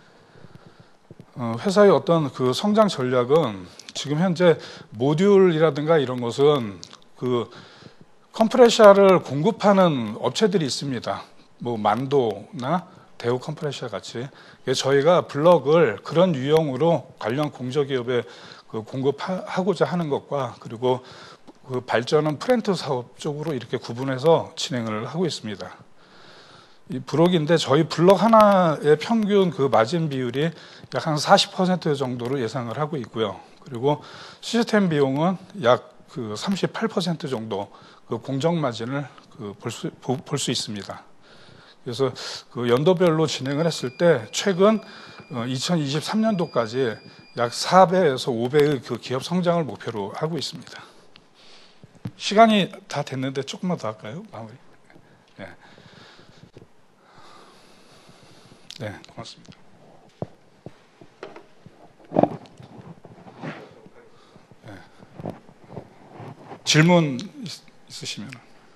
Speaker 7: 회사의 어떤 그 성장 전략은 지금 현재 모듈이라든가 이런 것은 그 컴프레셔를 공급하는 업체들이 있습니다. 뭐 만도나 대우 컴프레셔 같이 저희가 블럭을 그런 유형으로 관련 공조기업에 그 공급하고자 하는 것과 그리고 그 발전은 프렌트 사업 쪽으로 이렇게 구분해서 진행을 하고 있습니다. 이 블록인데 저희 블록 하나의 평균 그 마진 비율이 약 한 40% 정도로 예상을 하고 있고요. 그리고 시스템 비용은 약 그 38% 정도 그 공정 마진을 볼 수 있습니다. 그래서 그 연도별로 진행을 했을 때 최근 2023년도까지 약 4배에서 5배의 그 기업 성장을 목표로 하고 있습니다. 시간이 다 됐는데 조금만 더 할까요? 마무리. 네, 네, 고맙습니다. 네. 질문 있으시면.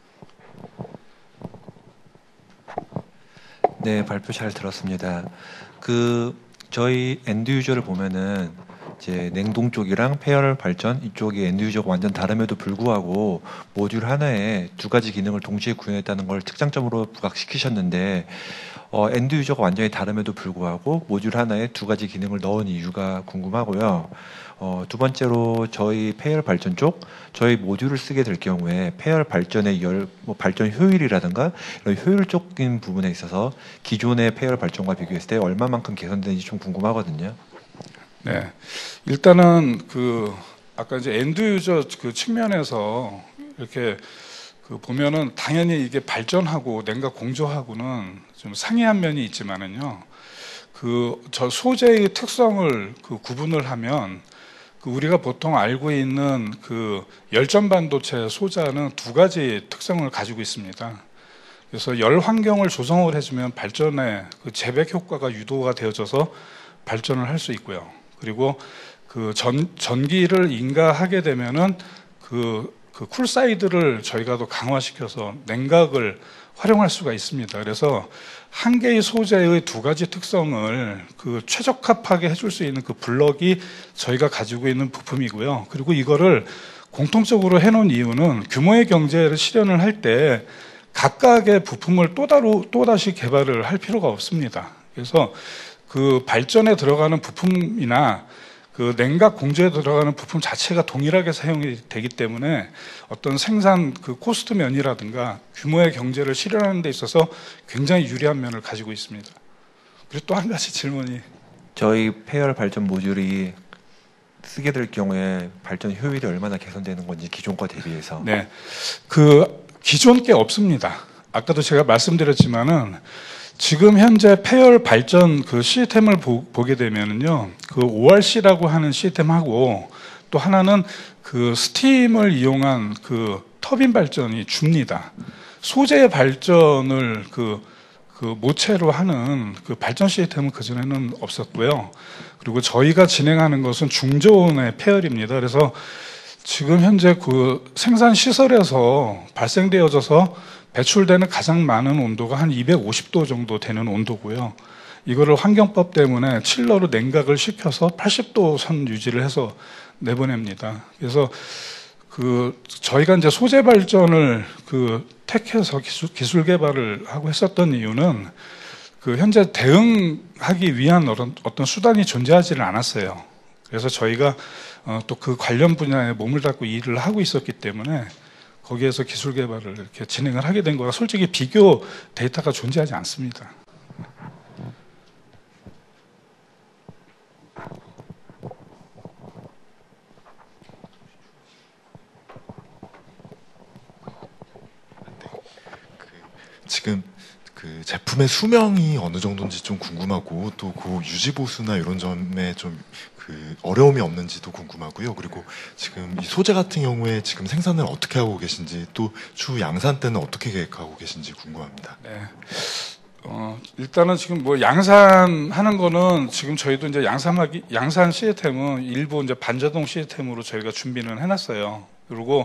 Speaker 8: 네, 발표 잘 들었습니다. 그 저희 엔드 유저를 보면은 이제 냉동 쪽이랑 폐열 발전 이쪽이 엔드 유저가 완전 다름에도 불구하고 모듈 하나에 두 가지 기능을 동시에 구현했다는 걸 특장점으로 부각시키셨는데 엔드 유저가 완전히 다름에도 불구하고 모듈 하나에 두 가지 기능을 넣은 이유가 궁금하고요. 두 번째로 저희 폐열 발전 쪽 저희 모듈을 쓰게 될 경우에 폐열 발전의 발전 효율이라든가 이런 효율적인 부분에 있어서 기존의 폐열 발전과 비교했을 때 얼마만큼 개선되는지 좀 궁금하거든요.
Speaker 7: 네, 일단은 그 아까 이제 엔드 유저 그 측면에서 이렇게 보면은 당연히 이게 발전하고 냉각 공조하고는 좀 상이한 면이 있지만은요. 저 소재의 특성을 구분을 하면 우리가 보통 알고 있는 열전 반도체 소자는 두 가지 특성을 가지고 있습니다. 그래서 열 환경을 조성을 해주면 발전의 재백 효과가 유도가 되어져서 발전을 할 수 있고요. 그리고 전기를 인가하게 되면은 쿨사이드를 저희가 더 강화시켜서 냉각을 활용할 수가 있습니다. 그래서 한 개의 소재의 두 가지 특성을 최적합하게 해줄 수 있는 블럭이 저희가 가지고 있는 부품이고요. 그리고 이거를 공통적으로 해놓은 이유는 규모의 경제를 실현을 할 때 각각의 부품을 또다시 개발을 할 필요가 없습니다. 그래서 발전에 들어가는 부품이나 냉각 공조에 들어가는 부품 자체가 동일하게 사용이 되기 때문에 어떤 생산 코스트 면이라든가 규모의 경제를 실현하는 데 있어서 굉장히 유리한 면을 가지고 있습니다. 그리고 또 한 가지 질문이,
Speaker 8: 저희 폐열 발전 모듈이 쓰게 될 경우에 발전 효율이 얼마나 개선되는 건지 기존과 대비해서.
Speaker 7: 네, 기존 게 없습니다. 아까도 제가 말씀드렸지만은 지금 현재 폐열 발전 시스템을 보게 되면은요, ORC라고 하는 시스템하고 또 하나는 스팀을 이용한 터빈 발전이 줍니다. 소재 발전을 모체로 하는 발전 시스템은 그전에는 없었고요. 그리고 저희가 진행하는 것은 중저온의 폐열입니다. 그래서 지금 현재 생산 시설에서 발생되어져서 배출되는 가장 많은 온도가 한 250도 정도 되는 온도고요. 이거를 환경법 때문에 칠러로 냉각을 시켜서 80도 선 유지를 해서 내보냅니다. 그래서 저희가 이제 소재 발전을 택해서 기술 개발을 하고 했었던 이유는 현재 대응하기 위한 어떤 수단이 존재하지는 않았어요. 그래서 저희가 또 관련 분야에 몸을 담고 일을 하고 있었기 때문에 거기에서 기술 개발을 이렇게 진행을 하게 된 거라 솔직히 비교 데이터가 존재하지 않습니다.
Speaker 9: 지금 제품의 수명이 어느 정도인지 좀 궁금하고 또 유지 보수나 이런 점에 좀 어려움이 없는지도 궁금하고요. 그리고 지금 이 소재 같은 경우에 지금 생산을 어떻게 하고 계신지 또 추후 양산 때는 어떻게 계획하고 계신지 궁금합니다.
Speaker 7: 네. 일단은 지금 양산하는 거는 지금 저희도 이제 양산 시스템은 일부 이제 반자동 시스템으로 저희가 준비는 해놨어요. 그리고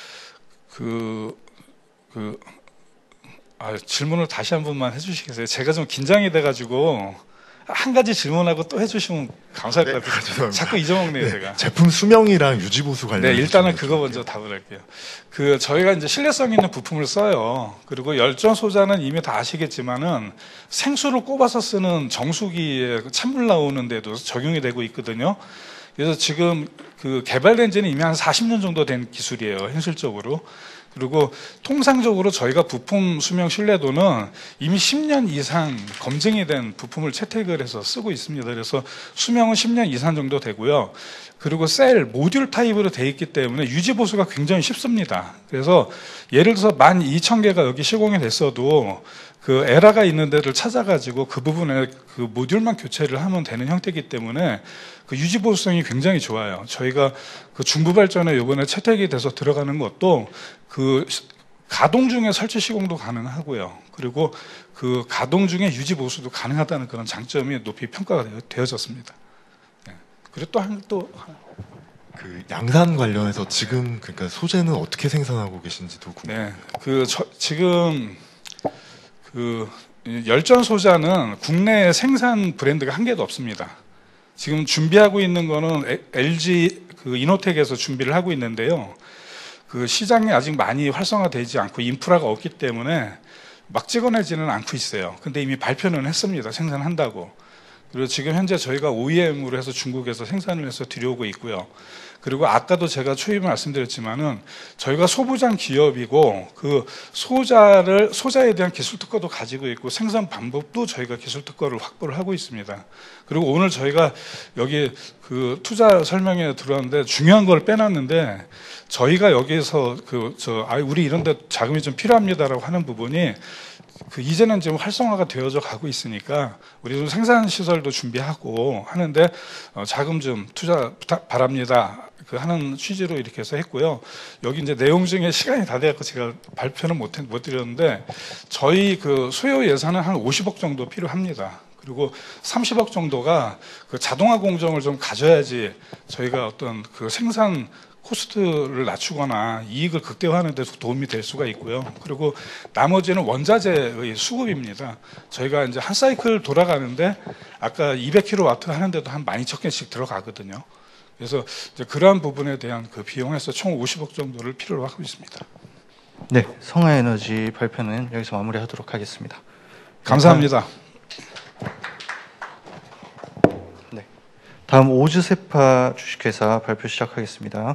Speaker 7: 질문을 다시 한 번만 해주시겠어요? 제가 좀 긴장이 돼가지고 한 가지 질문하고 또 해주시면 감사할 것 같아요. 자꾸 잊어먹네요,
Speaker 9: 네,
Speaker 7: 제가.
Speaker 9: 제품 수명이랑 유지 보수 관련.
Speaker 7: 네, 일단은 그거 먼저 답을 할게요. 저희가 이제 신뢰성 있는 부품을 써요. 그리고 열전 소자는 이미 다 아시겠지만은 생수를 꼽아서 쓰는 정수기에 찬물 나오는데도 적용이 되고 있거든요. 그래서 지금 개발된 지는 이미 한 40년 정도 된 기술이에요, 현실적으로. 그리고 통상적으로 저희가 부품 수명 신뢰도는 이미 10년 이상 검증이 된 부품을 채택을 해서 쓰고 있습니다. 그래서 수명은 10년 이상 정도 되고요. 그리고 모듈 타입으로 되어 있기 때문에 유지 보수가 굉장히 쉽습니다. 그래서 예를 들어서 12,000개가 여기 시공이 됐어도 에러가 있는 데를 찾아가지고 그 부분에 모듈만 교체를 하면 되는 형태이기 때문에 유지 보수성이 굉장히 좋아요. 저희가 중부 발전에 이번에 채택이 돼서 들어가는 것도 가동 중에 설치 시공도 가능하고요. 그리고 가동 중에 유지 보수도 가능하다는 그런 장점이 높이 평가가 되어졌습니다. 네. 그리고 또 하나.
Speaker 9: 양산 관련해서 지금 그러니까 소재는 어떻게 생산하고 계신지도 궁금해요.
Speaker 7: 네. 지금 열전 소자는 국내 생산 브랜드가 한 개도 없습니다. 지금 준비하고 있는 거는 LG 이노텍에서 준비를 하고 있는데요. 시장이 아직 많이 활성화되지 않고 인프라가 없기 때문에 막 찍어내지는 않고 있어요. 근데 이미 발표는 했습니다. 생산한다고. 그리고 지금 현재 저희가 OEM으로 해서 중국에서 생산을 해서 들여오고 있고요. 그리고 아까도 제가 초입에 말씀드렸지만은 저희가 소부장 기업이고 그 소자에 대한 기술 특허도 가지고 있고 생산 방법도 저희가 기술 특허를 확보를 하고 있습니다. 그리고 오늘 저희가 여기 그 투자 설명회에 들어왔는데 중요한 걸 빼놨는데 저희가 여기에서 우리 이런 데 자금이 좀 필요합니다라고 하는 부분이 이제는 지금 활성화가 되어져 가고 있으니까 우리 좀 생산 시설도 준비하고 하는데 자금 좀 투자 바랍니다. 하는 취지로 이렇게 해서 했고요. 여기 이제 내용 중에 시간이 다 돼서 제가 발표는 못 드렸는데 저희 소요 예산은 한 50억 정도 필요합니다. 그리고 30억 정도가 자동화 공정을 좀 가져야지 저희가 어떤 생산 코스트를 낮추거나 이익을 극대화하는 데 도움이 될 수가 있고요. 그리고 나머지는 원자재의 수급입니다. 저희가 이제 한 사이클 돌아가는데 아까 200kW 하는데도 한 12,000개씩 들어가거든요. 그래서 이제 그러한 부분에 대한 비용에서 총 50억 정도를 필요로 하고 있습니다.
Speaker 3: 네, 성화에너지 발표는 여기서 마무리하도록 하겠습니다.
Speaker 7: 감사합니다.
Speaker 3: 네, 다음 오즈세파 주식회사 발표 시작하겠습니다.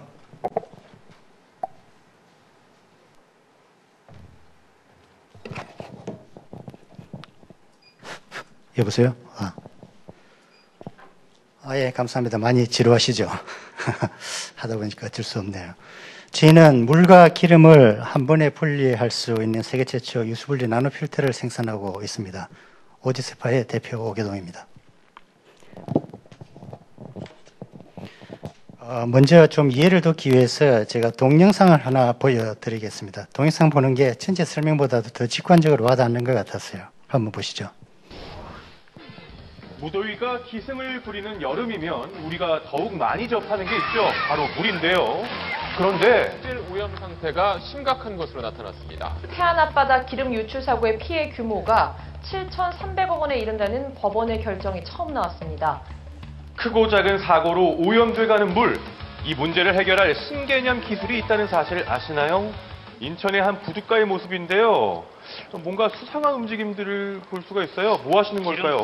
Speaker 10: 여보세요? 예, 감사합니다. 많이 지루하시죠? 하다 보니까 어쩔 수 없네요. 저희는 물과 기름을 한 번에 분리할 수 있는 세계 최초 유수분리 나노 필터를 생산하고 있습니다. 오즈세파의 대표 오계동입니다. 먼저 좀 이해를 돕기 위해서 제가 동영상을 하나 보여드리겠습니다. 동영상 보는 게 전체 설명보다도 더 직관적으로 와닿는 것 같았어요. 한번 보시죠.
Speaker 11: 무더위가 기승을 부리는 여름이면 우리가 더욱 많이 접하는 게 있죠. 바로 물인데요. 그런데
Speaker 12: 오염 상태가 심각한 것으로 나타났습니다.
Speaker 13: 태안 앞바다 기름 유출 사고의 피해 규모가 7,300억 원에 이른다는 법원의 결정이 처음 나왔습니다.
Speaker 11: 크고 작은 사고로 오염돼가는 물. 이 문제를 해결할 신개념 기술이 있다는 사실을 아시나요? 인천의 한 부둣가의 모습인데요. 뭔가 수상한 움직임들을 볼 수가 있어요. 뭐 하시는 걸까요?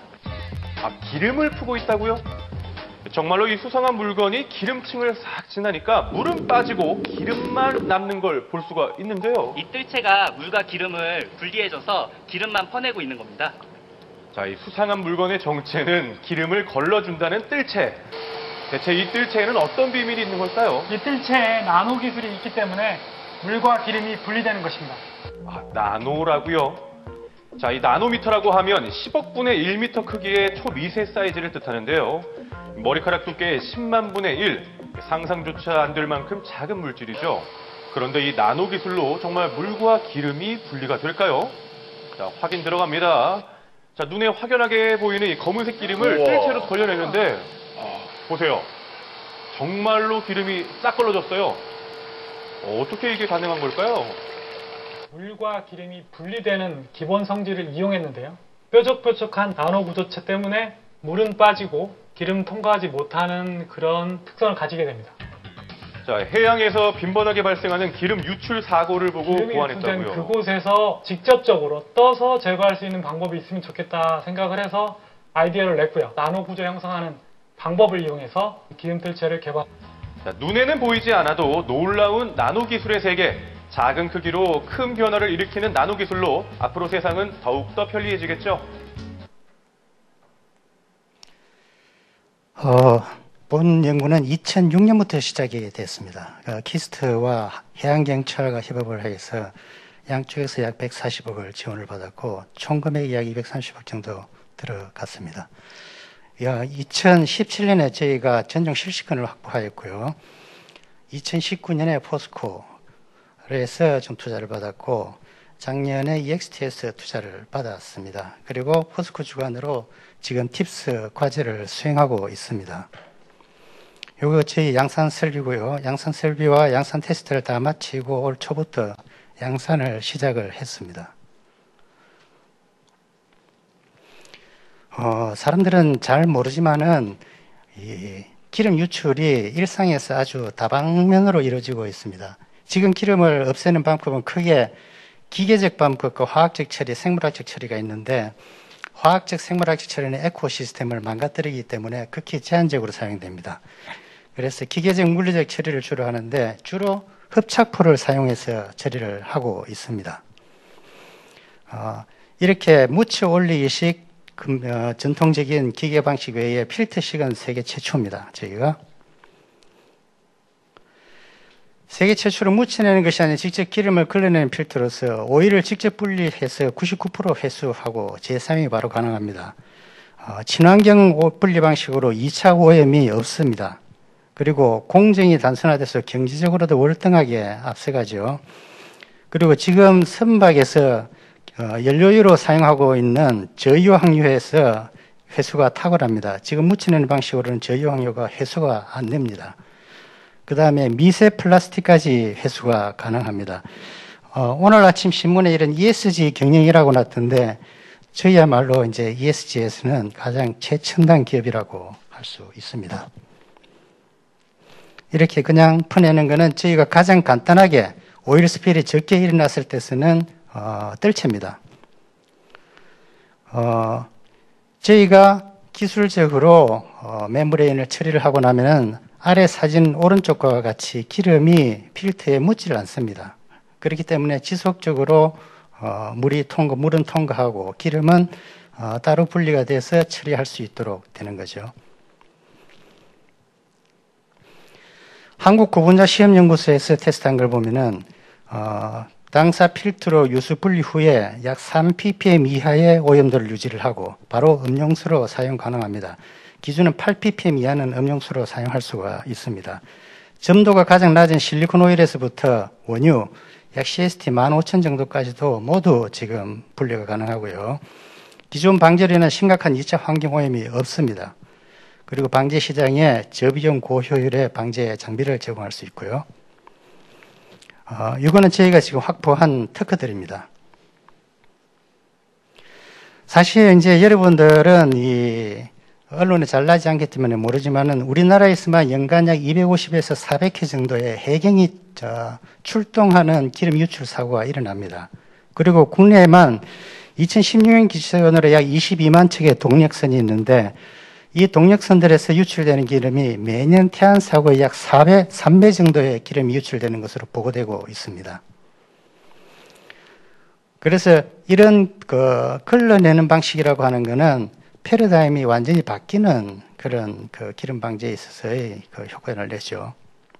Speaker 11: 기름을 푸고 있다고요? 정말로 이 수상한 물건이 기름층을 싹 지나니까 물은 빠지고 기름만 남는 걸 볼 수가 있는데요.
Speaker 14: 이 뜰채가 물과 기름을 분리해줘서 기름만 퍼내고 있는 겁니다.
Speaker 11: 자, 이 수상한 물건의 정체는 기름을 걸러준다는 뜰채. 대체 이 뜰채에는 어떤 비밀이 있는 걸까요?
Speaker 15: 이 뜰채에 나노 기술이 있기 때문에 물과 기름이 분리되는 것입니다.
Speaker 11: 나노라고요? 자, 이 나노미터라고 하면 10억 분의 1미터 크기의 초미세 사이즈를 뜻하는데요. 머리카락 두께의 10만 분의 1, 상상조차 안 될 만큼 작은 물질이죠. 그런데 이 나노 기술로 정말 물과 기름이 분리가 될까요? 자, 확인 들어갑니다. 자, 눈에 확연하게 보이는 이 검은색 기름을 뜰채로 걸려내는데 보세요. 정말로 기름이 싹 걸러졌어요. 어떻게 이게 가능한 걸까요?
Speaker 15: 물과 기름이 분리되는 기본 성질을 이용했는데요. 뾰족뾰족한 나노 구조체 때문에 물은 빠지고 기름 통과하지 못하는 그런 특성을 가지게 됩니다.
Speaker 11: 자, 해양에서 빈번하게 발생하는 기름 유출 사고를 보고 고안했다고요.
Speaker 15: 그곳에서 직접적으로 떠서 제거할 수 있는 방법이 있으면 좋겠다 생각을 해서 아이디어를 냈고요. 나노 구조 형성하는 방법을 이용해서 기름뜰채를 개발.
Speaker 11: 자, 눈에는 보이지 않아도 놀라운 나노 기술의 세계. 작은 크기로 큰 변화를 일으키는 나노 기술로 앞으로 세상은 더욱더 편리해지겠죠.
Speaker 10: 본 연구는 2006년부터 시작이 됐습니다. 키스트와 해양경찰과 협업을 해서 양쪽에서 약 140억을 지원을 받았고 총 금액이 약 230억 정도 들어갔습니다. 2017년에 저희가 전용 실시권을 확보하였고요. 2019년에 포스코에서 좀 투자를 받았고 작년에 EXTS 투자를 받았습니다. 그리고 포스코 주관으로 지금 팁스 과제를 수행하고 있습니다. 이거 저희 양산 설비고요. 양산 설비와 양산 테스트를 다 마치고 올 초부터 양산을 시작을 했습니다. 사람들은 잘 모르지만은 이 기름 유출이 일상에서 아주 다방면으로 이루어지고 있습니다. 지금 기름을 없애는 방법은 크게 기계적 방법과 화학적 처리, 생물학적 처리가 있는데 화학적, 생물학적 처리는 에코시스템을 망가뜨리기 때문에 극히 제한적으로 사용됩니다. 그래서 기계적 물리적 처리를 주로 하는데 주로 흡착포를 사용해서 처리를 하고 있습니다. 이렇게 묻혀 올리기식 전통적인 기계 방식 외에 필터식은 세계 최초입니다. 저희가 세계 최초로 묻혀내는 것이 아니라 직접 기름을 걸러내는 필터로서 오일을 직접 분리해서 99% 회수하고 재사용이 바로 가능합니다. 친환경 분리 방식으로 2차 오염이 없습니다. 그리고 공정이 단순화돼서 경제적으로도 월등하게 앞서가죠. 그리고 지금 선박에서 연료유로 사용하고 있는 저유황유에서 회수가 탁월합니다. 지금 묻혀내는 방식으로는 저유황유가 회수가 안 됩니다. 그 다음에 미세 플라스틱까지 회수가 가능합니다. 오늘 아침 신문에 이런 ESG 경영이라고 났던데 저희야말로 이제 ESG에서는 가장 최첨단 기업이라고 할 수 있습니다. 이렇게 그냥 퍼내는 거는 저희가 가장 간단하게 오일 스필이 적게 일어났을 때 쓰는 뜰채입니다. 저희가 기술적으로 멤브레인을 처리를 하고 나면은 아래 사진 오른쪽과 같이 기름이 필터에 묻지를 않습니다. 그렇기 때문에 지속적으로 물은 통과하고 기름은 따로 분리가 돼서 처리할 수 있도록 되는 거죠. 한국구분자시험연구소에서 테스트한 걸 보면은 당사 필터로 유수 분리 후에 약 3ppm 이하의 오염도를 유지를 하고 바로 음용수로 사용 가능합니다. 기준은 8ppm 이하는 음용수로 사용할 수가 있습니다. 점도가 가장 낮은 실리콘 오일에서부터 원유 약 CST 15,000 정도까지도 모두 지금 분리가 가능하고요. 기존 방제로 인한 심각한 2차 환경오염이 없습니다. 그리고 방제 시장에 저비용 고효율의 방제 장비를 제공할 수 있고요. 이거는 저희가 지금 확보한 특허들입니다. 사실 이제 여러분들은 이 언론에 잘 나지 않기 때문에 모르지만은 우리나라에서만 연간 약 250에서 400회 정도의 해경이 출동하는 기름 유출 사고가 일어납니다. 그리고 국내에만 2016년 기준으로 약 22만 척의 동력선이 있는데 이 동력선들에서 유출되는 기름이 매년 태안 사고의 약 3배 정도의 기름이 유출되는 것으로 보고되고 있습니다. 그래서 이런 걸러내는 방식이라고 하는 것은 패러다임이 완전히 바뀌는 그런 기름 방제에 있어서의 효과를 내죠.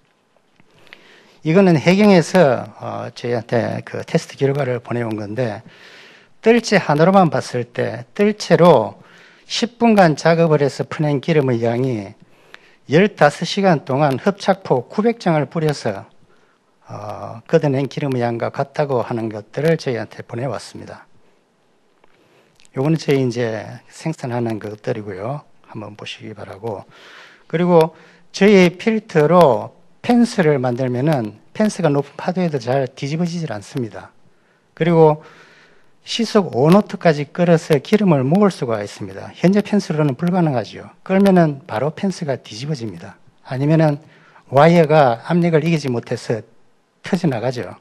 Speaker 10: 이거는 해경에서 저희한테 테스트 결과를 보내온 건데 뜰채 하나로만 봤을 때 뜰채로 10분간 작업을 해서 퍼낸 기름의 양이 15시간 동안 흡착포 900장을 뿌려서 걷어낸 기름의 양과 같다고 하는 것들을 저희한테 보내왔습니다. 요거는 저희 이제 생산하는 것들이고요. 한번 보시기 바라고. 그리고 저희 필터로 펜스를 만들면은 펜스가 높은 파도에도 잘 뒤집어지질 않습니다. 그리고 시속 5노트까지 끌어서 기름을 모을 수가 있습니다. 현재 펜스로는 불가능하죠. 끌면은 바로 펜스가 뒤집어집니다. 아니면은 와이어가 압력을 이기지 못해서 터져나가죠.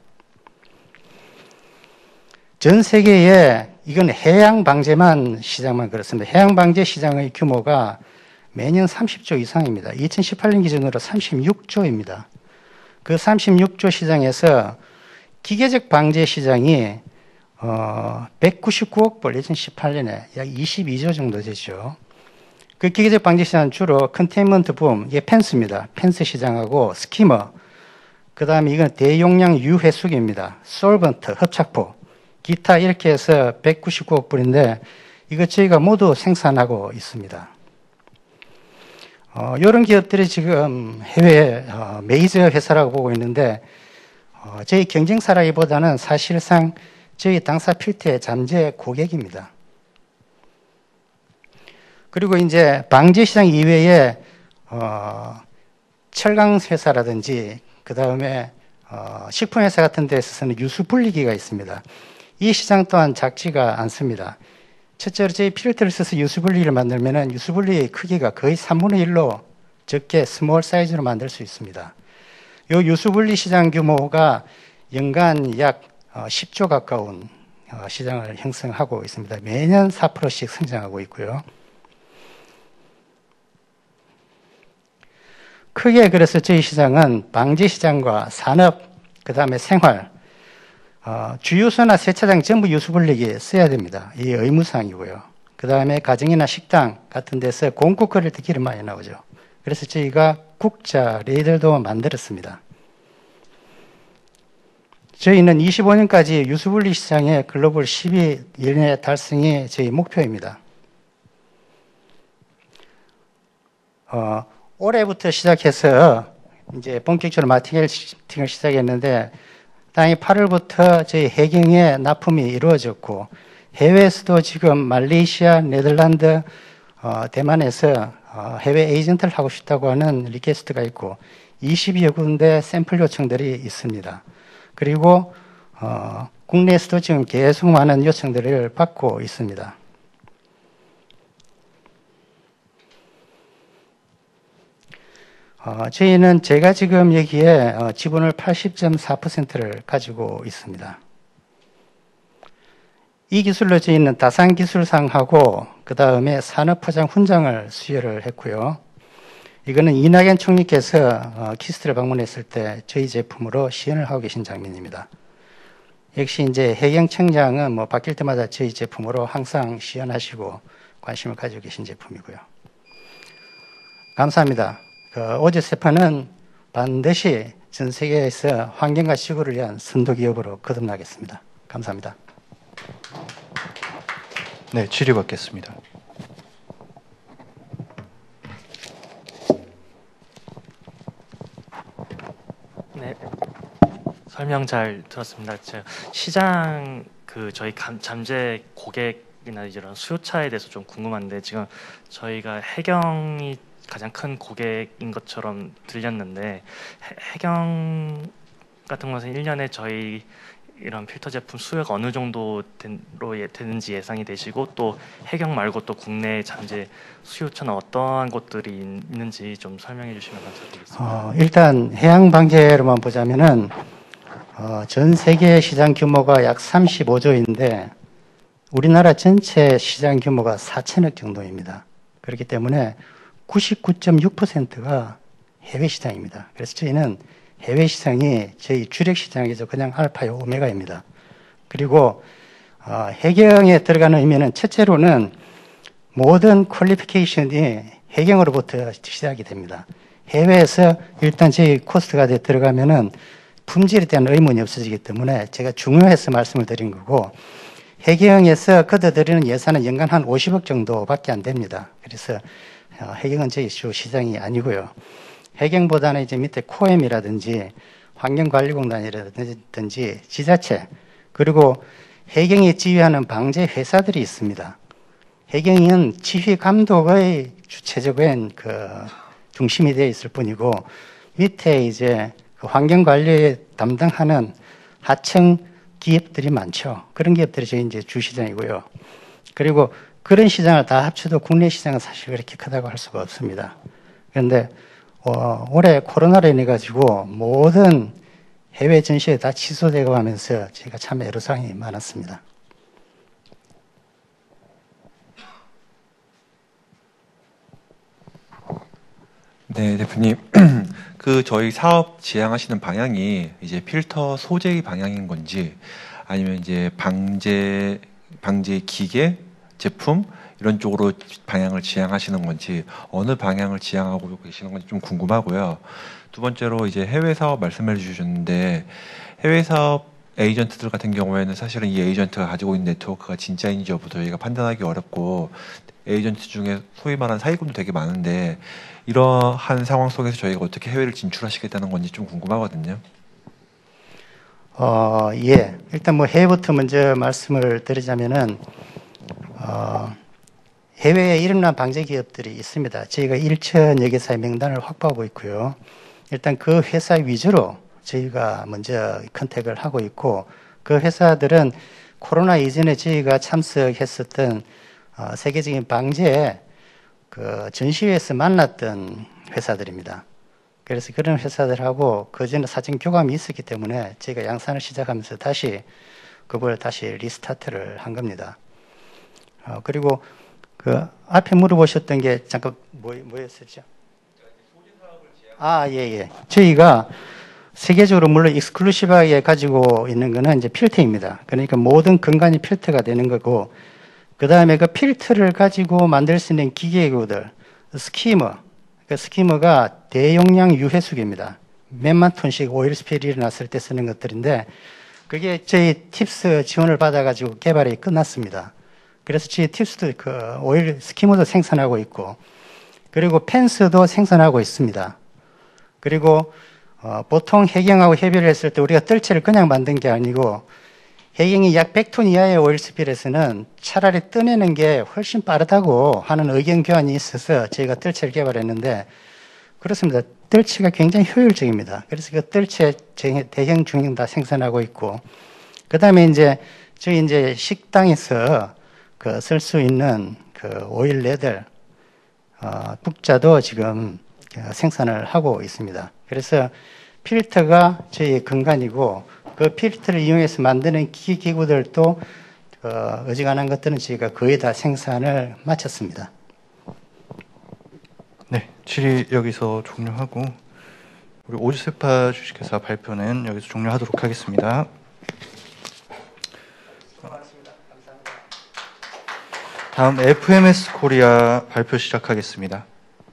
Speaker 10: 전 세계에 이건 해양 방제만 시장만 그렇습니다. 해양 방제 시장의 규모가 매년 30조 이상입니다. 2018년 기준으로 36조입니다. 그 36조 시장에서 기계적 방제 시장이 199억 불 2018년에 약 22조 정도 되죠. 그 기계적 방제 시장은 주로 컨테인먼트 붐, 이게 펜스입니다. 펜스 시장하고 스키머, 그 다음에 이건 대용량 유회수기입니다. 솔번트, 흡착포, 기타 이렇게 해서 199억 불인데 이거 저희가 모두 생산하고 있습니다. 이런 기업들이 지금 해외 메이저 회사라고 보고 있는데 저희 경쟁사라기보다는 사실상 저희 당사 필터의 잠재 고객입니다. 그리고 이제 방제 시장 이외에 철강 회사라든지 그 다음에 식품 회사 같은 데서는 유수 분리기가 있습니다. 이 시장 또한 작지가 않습니다. 첫째로 저희 필터를 써서 유수 분리를 만들면은 유수 분리의 크기가 거의 3분의 1로 적게 스몰 사이즈로 만들 수 있습니다. 이 유수 분리 시장 규모가 연간 약 10조 가까운 시장을 형성하고 있습니다. 매년 4%씩 성장하고 있고요. 크게 그래서 저희 시장은 방제 시장과 산업, 그 다음에 생활, 주유소나 세차장 전부 유수분리기 써야 됩니다. 이 의무사항이고요. 그 다음에 가정이나 식당 같은 데서 공국 끓일 때 기름 많이 나오죠. 그래서 저희가 국자 레이더도 만들었습니다. 저희는 25년까지 유수분리 시장의 글로벌 10위 이내 달성이 저희 목표입니다. 올해부터 시작해서 이제 본격적으로 마케팅을 시작했는데 당연히 8월부터 저희 해경에 납품이 이루어졌고 해외에서도 지금 말레이시아, 네덜란드, 대만에서 해외 에이전트를 하고 싶다고 하는 리퀘스트가 있고 20여 군데 샘플 요청들이 있습니다. 그리고 국내에서도 지금 계속 많은 요청들을 받고 있습니다. 저희는 제가 지금 여기에 지분을 80.4%를 가지고 있습니다. 이 기술로 저희는 다산기술상하고 그 다음에 산업포장 훈장을 수여를 했고요. 이거는 이낙연 총리께서 키스트를 방문했을 때 저희 제품으로 시연을 하고 계신 장면입니다. 역시 이제 해경청장은 뭐 바뀔 때마다 저희 제품으로 항상 시연하시고 관심을 가지고 계신 제품이고요. 감사합니다. 오즈세파는 반드시 전 세계에서 환경과 지구를 위한 선도 기업으로 거듭나겠습니다. 감사합니다.
Speaker 3: 네, 질의받겠습니다.
Speaker 16: 네, 설명 잘 들었습니다. 시장 저희 잠재 고객이나 이런 수요차에 대해서 좀 궁금한데 지금 저희가 해경이 가장 큰 고객인 것처럼 들렸는데 해경 같은 것은 1년에 저희 이런 필터 제품 수요가 어느 정도 되는지 예상이 되시고 또 해경 말고 또 국내 잠재 수요처는 어떠한 곳들이 있는지 좀 설명해 주시면 감사드리겠습니다.
Speaker 10: 일단 해양 방제로만 보자면은 전 세계 시장 규모가 약 35조인데 우리나라 전체 시장 규모가 4천억 정도입니다. 그렇기 때문에 99.6%가 해외 시장입니다. 그래서 저희는 해외 시장이 저희 주력 시장이죠. 그냥 알파요 오메가입니다. 그리고 해경에 들어가는 의미는 첫째로는 모든 퀄리피케이션이 해경으로부터 시작이 됩니다. 해외에서 일단 저희 코스트가 들어가면은 품질에 대한 의문이 없어지기 때문에 제가 중요해서 말씀을 드린 거고 해경에서 걷어들이는 예산은 연간 한 50억 정도밖에 안 됩니다. 그래서 해경은 저희 주 시장이 아니고요. 해경보다는 이제 밑에 코엠이라든지 환경관리공단이라든지 지자체 그리고 해경이 지휘하는 방제 회사들이 있습니다. 해경은 지휘 감독의 주체적인 중심이 되어 있을 뿐이고 밑에 이제 환경관리 담당하는 하청 기업들이 많죠. 그런 기업들이 저희 이제 주시장이고요. 그리고 그런 시장을 다 합쳐도 국내 시장은 사실 그렇게 크다고 할 수가 없습니다. 그런데 올해 코로나로 인해 가지고 모든 해외 전시회 다 취소되고 하면서 제가 참 애로사항이 많았습니다.
Speaker 8: 네, 대표님. 저희 사업 지향하시는 방향이 이제 필터 소재의 방향인 건지 아니면 이제 방제 기계, 제품 이런 쪽으로 방향을 지향하시는 건지 어느 방향을 지향하고 계시는 건지 좀 궁금하고요. 두 번째로 이제 해외 사업 말씀해 주셨는데 해외 사업 에이전트들 같은 경우에는 사실은 이 에이전트가 가지고 있는 네트워크가 진짜인지 여부도 저희가 판단하기 어렵고 에이전트 중에 소위 말하는 사기꾼도 되게 많은데 이러한 상황 속에서 저희가 어떻게 해외를 진출하시겠다는 건지 좀 궁금하거든요.
Speaker 10: 예. 일단 뭐 해외부터 먼저 말씀을 드리자면은 해외에 일어난 방제 기업들이 있습니다. 저희가 1,000여 개사의 명단을 확보하고 있고요. 일단 그 회사 위주로 저희가 먼저 컨택을 하고 있고 그 회사들은 코로나 이전에 저희가 참석했었던 세계적인 방제에 전시회에서 만났던 회사들입니다. 그래서 그런 회사들하고 그전에 사전 교감이 있었기 때문에 저희가 양산을 시작하면서 그걸 다시 리스타트를 한 겁니다. 그리고 앞에 물어보셨던 게 잠깐 뭐였었죠? 예. 저희가 세계적으로 물론 익스클루시브하게 가지고 있는 거는 이제 필터입니다. 그러니까 모든 근간이 필터가 되는 거고, 그 다음에 그 필터를 가지고 만들 수 있는 기계구들, 스키머. 그 스키머가 대용량 유해수기입니다. 몇만 톤씩 오일 스필이 일어났을 때 쓰는 것들인데, 그게 저희 팁스 지원을 받아가지고 개발이 끝났습니다. 그래서 저희 팁스도 그 오일 스키머도 생산하고 있고, 그리고 펜스도 생산하고 있습니다. 그리고 보통 해경하고 협의를 했을 때 우리가 뜰채를 그냥 만든 게 아니고, 해경이 약 100톤 이하의 오일 스필에서는 차라리 떠내는 게 훨씬 빠르다고 하는 의견 교환이 있어서 저희가 뜰채를 개발했는데, 그렇습니다. 뜰채가 굉장히 효율적입니다. 그래서 그 뜰채 대형 중형 다 생산하고 있고, 그 다음에 저희 식당에서 그 쓸 수 있는 그 오일 레들, 국자도 지금 생산을 하고 있습니다. 그래서 필터가 저희 근간이고, 그 필터를 이용해서 만드는 기구들도 어지간한 것들은 저희가 거의 다 생산을 마쳤습니다.
Speaker 3: 네, 질의 여기서 종료하고 우리 오지세파 주식회사 발표는 여기서 종료하도록 하겠습니다. 다음 FMS 코리아 발표 시작하겠습니다.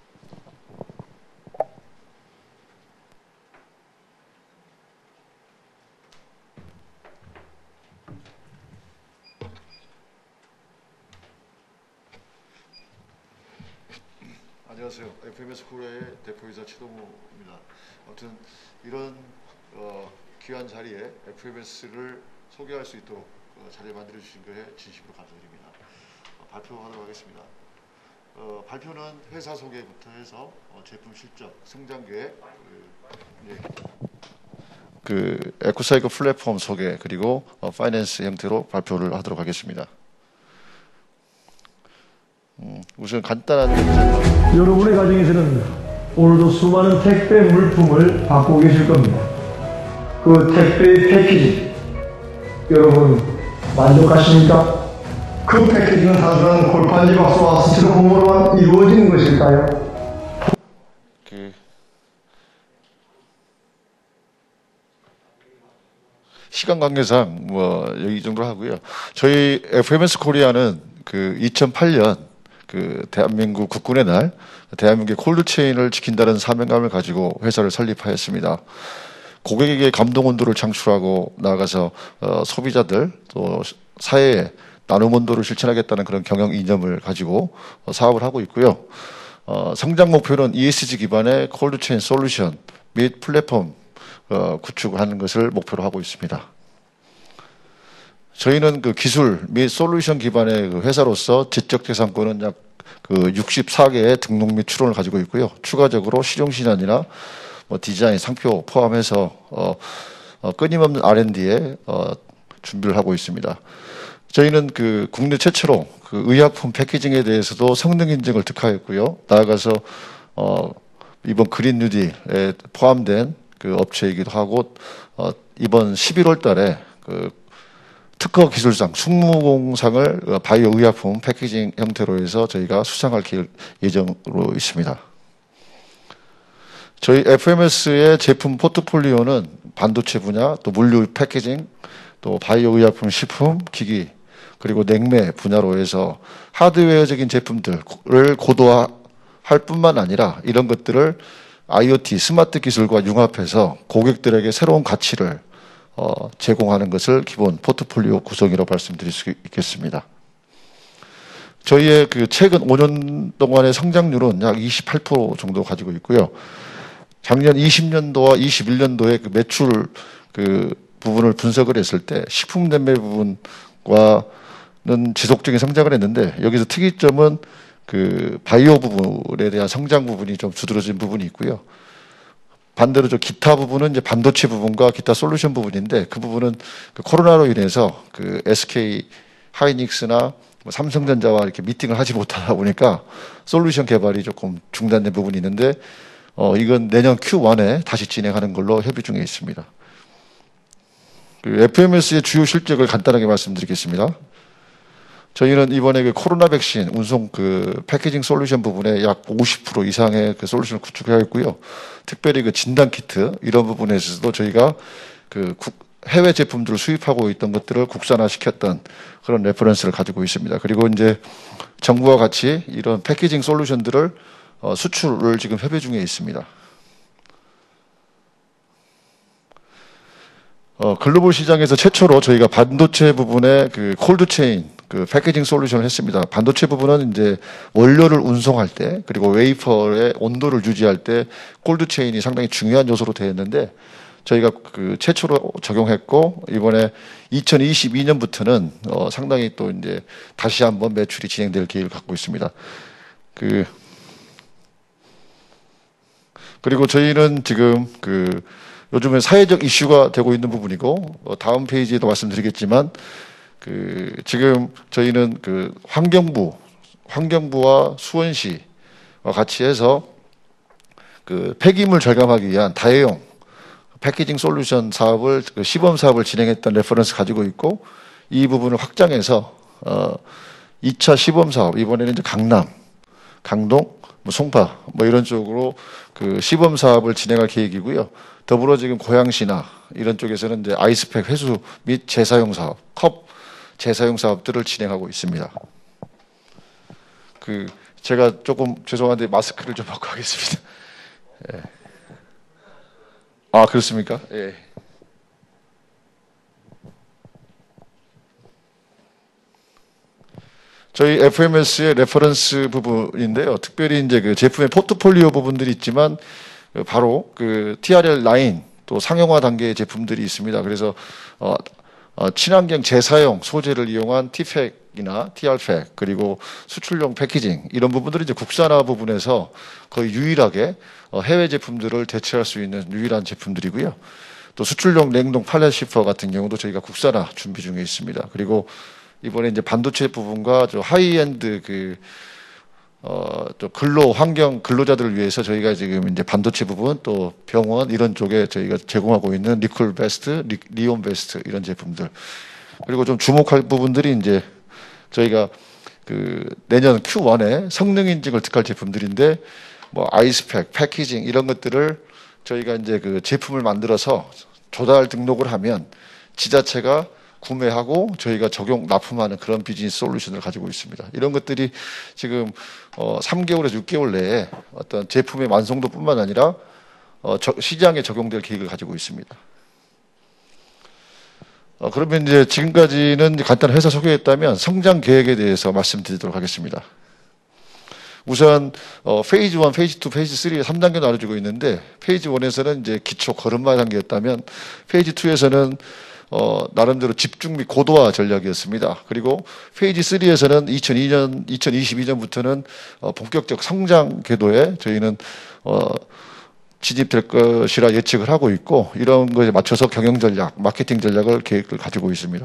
Speaker 17: 안녕하세요. FMS 코리아의 대표이사 최동호입니다. 아무튼 이런 귀한 자리에 FMS를 소개할 수 있도록 자리를 만들어 주신 것에 진심으로 감사드립니다. 발표하도록 하겠습니다. 발표는 회사 소개부터 해서 제품 실적, 성장 계획, 그 에코사이클 플랫폼 소개, 그리고 파이낸스 형태로 발표를 하도록 하겠습니다. 우선 간단한
Speaker 18: 여러분의 가정에서는 오늘도 수많은 택배 물품을 받고 계실 겁니다. 그 택배의 패키지 여러분 만족하십니까? 그 패키지는 단순한 골판지 박스와 스티로폼으로만 이루어지는 것일까요?
Speaker 17: 시간 관계상 여기 정도로 하고요. 저희 FMS 코리아는 그 2008년 그 대한민국 국군의 날, 대한민국의 콜드체인을 지킨다는 사명감을 가지고 회사를 설립하였습니다. 고객에게 감동 온도를 창출하고 나아가서 소비자들 또 사회에 나눔 온도를 실천하겠다는 그런 경영 이념을 가지고 사업을 하고 있고요. 성장 목표는 ESG 기반의 콜드체인 솔루션 및 플랫폼 구축하는 것을 목표로 하고 있습니다. 저희는 그 기술 및 솔루션 기반의 그 회사로서 지적재산권은 약 그 64개의 등록 및 추론을 가지고 있고요. 추가적으로 실용신안이나 디자인, 상표 포함해서 끊임없는 R&D에 준비를 하고 있습니다. 저희는 그 국내 최초로 그 의약품 패키징에 대해서도 성능 인증을 특화했고요. 나아가서 이번 그린 뉴딜에 포함된 그 업체이기도 하고 이번 11월 달에 그 특허 기술상 숙무공상을 바이오 의약품 패키징 형태로 해서 저희가 수상할 예정으로 있습니다. 저희 FMS의 제품 포트폴리오는 반도체 분야, 또 물류 패키징, 또 바이오 의약품 식품, 기기, 그리고 냉매 분야로 해서 하드웨어적인 제품들을 고도화할 뿐만 아니라 이런 것들을 IoT, 스마트 기술과 융합해서 고객들에게 새로운 가치를 제공하는 것을 기본 포트폴리오 구성이라고 말씀드릴 수 있겠습니다. 저희의 그 최근 5년 동안의 성장률은 약 28% 정도 가지고 있고요. 작년 20년도와 21년도의 그 매출 그 부분을 분석을 했을 때 식품 낸매 부분과는 지속적인 성장을 했는데 여기서 특이점은 그 바이오 부분에 대한 성장 부분이 좀 두드러진 부분이 있고요. 반대로 저 기타 부분은 이제 반도체 부분과 기타 솔루션 부분인데 그 부분은 그 코로나로 인해서 그 SK 하이닉스나 삼성전자와 이렇게 미팅을 하지 못하다 보니까 솔루션 개발이 조금 중단된 부분이 있는데 이건 내년 Q1에 다시 진행하는 걸로 협의 중에 있습니다. 그 FMS의 주요 실적을 간단하게 말씀드리겠습니다. 저희는 이번에 그 코로나 백신 운송 그 패키징 솔루션 부분에 약 50% 이상의 그 솔루션을 구축하였고요. 특별히 그 진단 키트 이런 부분에서도 저희가 그 해외 제품들을 수입하고 있던 것들을 국산화시켰던 그런 레퍼런스를 가지고 있습니다. 그리고 이제 정부와 같이 이런 패키징 솔루션들을 수출을 지금 협의 중에 있습니다. 글로벌 시장에서 최초로 저희가 반도체 부분에 그 콜드체인 그 패키징 솔루션을 했습니다. 반도체 부분은 이제 원료를 운송할 때 그리고 웨이퍼의 온도를 유지할 때 콜드체인이 상당히 중요한 요소로 되어 있는데 저희가 그 최초로 적용했고 이번에 2022년부터는 상당히 또 이제 다시 한번 매출이 진행될 계획을 갖고 있습니다. 그리고 저희는 지금 그 요즘에 사회적 이슈가 되고 있는 부분이고 다음 페이지에도 말씀드리겠지만 그 지금 저희는 그 환경부와 수원시와 같이 해서 그 폐기물 절감하기 위한 다회용 패키징 솔루션 사업을 시범 사업을 진행했던 레퍼런스 가지고 있고 이 부분을 확장해서 2차 시범 사업 이번에는 이제 강남, 강동, 송파 이런 쪽으로 그 시범 사업을 진행할 계획이고요. 더불어 지금 고양시나 이런 쪽에서는 이제 아이스팩 회수 및 재사용 사업, 컵 재사용 사업들을 진행하고 있습니다. 제가 조금 죄송한데 마스크를 좀 벗고 하겠습니다. 예. 아, 그렇습니까? 예. 저희 FMS의 레퍼런스 부분인데요. 특별히 이제 그 제품의 포트폴리오 부분들이 있지만 바로 그 TRL 라인 또 상용화 단계의 제품들이 있습니다. 그래서 친환경 재사용 소재를 이용한 T팩이나 TR팩 그리고 수출용 패키징 이런 부분들이 이제 국산화 부분에서 거의 유일하게 해외 제품들을 대체할 수 있는 유일한 제품들이고요. 또 수출용 냉동 팔렛 시퍼 같은 경우도 저희가 국산화 준비 중에 있습니다. 그리고 이번에 이제 반도체 부분과 저 하이엔드 또 환경 근로자들을 위해서 저희가 지금 이제 반도체 부분 또 병원 이런 쪽에 저희가 제공하고 있는 리콜 베스트, 리온 베스트 이런 제품들. 그리고 좀 주목할 부분들이 이제 저희가 그 내년 Q1에 성능 인증을 득할 제품들인데 아이스팩, 패키징 이런 것들을 저희가 이제 그 제품을 만들어서 조달 등록을 하면 지자체가 구매하고 저희가 납품하는 그런 비즈니스 솔루션을 가지고 있습니다. 이런 것들이 지금 3개월에서 6개월 내에 어떤 제품의 완성도뿐만 아니라 시장에 적용될 계획을 가지고 있습니다. 그러면 이제 지금까지는 간단한 회사 소개했다면 성장 계획에 대해서 말씀드리도록 하겠습니다. 우선 페이즈 1, 페이즈 2, 페이즈 3 3단계 나눠지고 있는데 페이즈 1에서는 이제 기초 걸음마 단계였다면 페이즈 2에서는 나름대로 집중 및 고도화 전략이었습니다. 그리고 페이지 3에서는 2022년부터는 본격적 성장 궤도에 저희는 진입될 것이라 예측을 하고 있고 이런 것에 맞춰서 경영 전략, 마케팅 전략을 계획을 가지고 있습니다.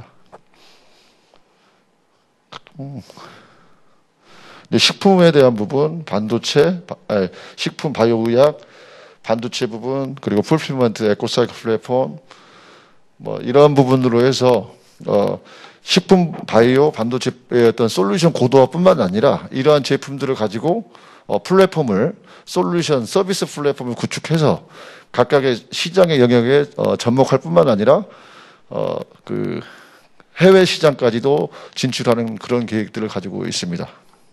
Speaker 17: 식품에 대한 부분, 반도체, 식품 바이오의학, 반도체 부분, 그리고 풀필먼트, 에코사이클 플랫폼 이러한 부분으로 해서 식품 바이오 반도체의 어떤 솔루션 고도화뿐만 아니라 이러한 제품들을 가지고 플랫폼을 솔루션 서비스 플랫폼을 구축해서 각각의 시장의 영역에 접목할 뿐만 아니라 그 해외 시장까지도 진출하는 그런 계획들을 가지고 있습니다.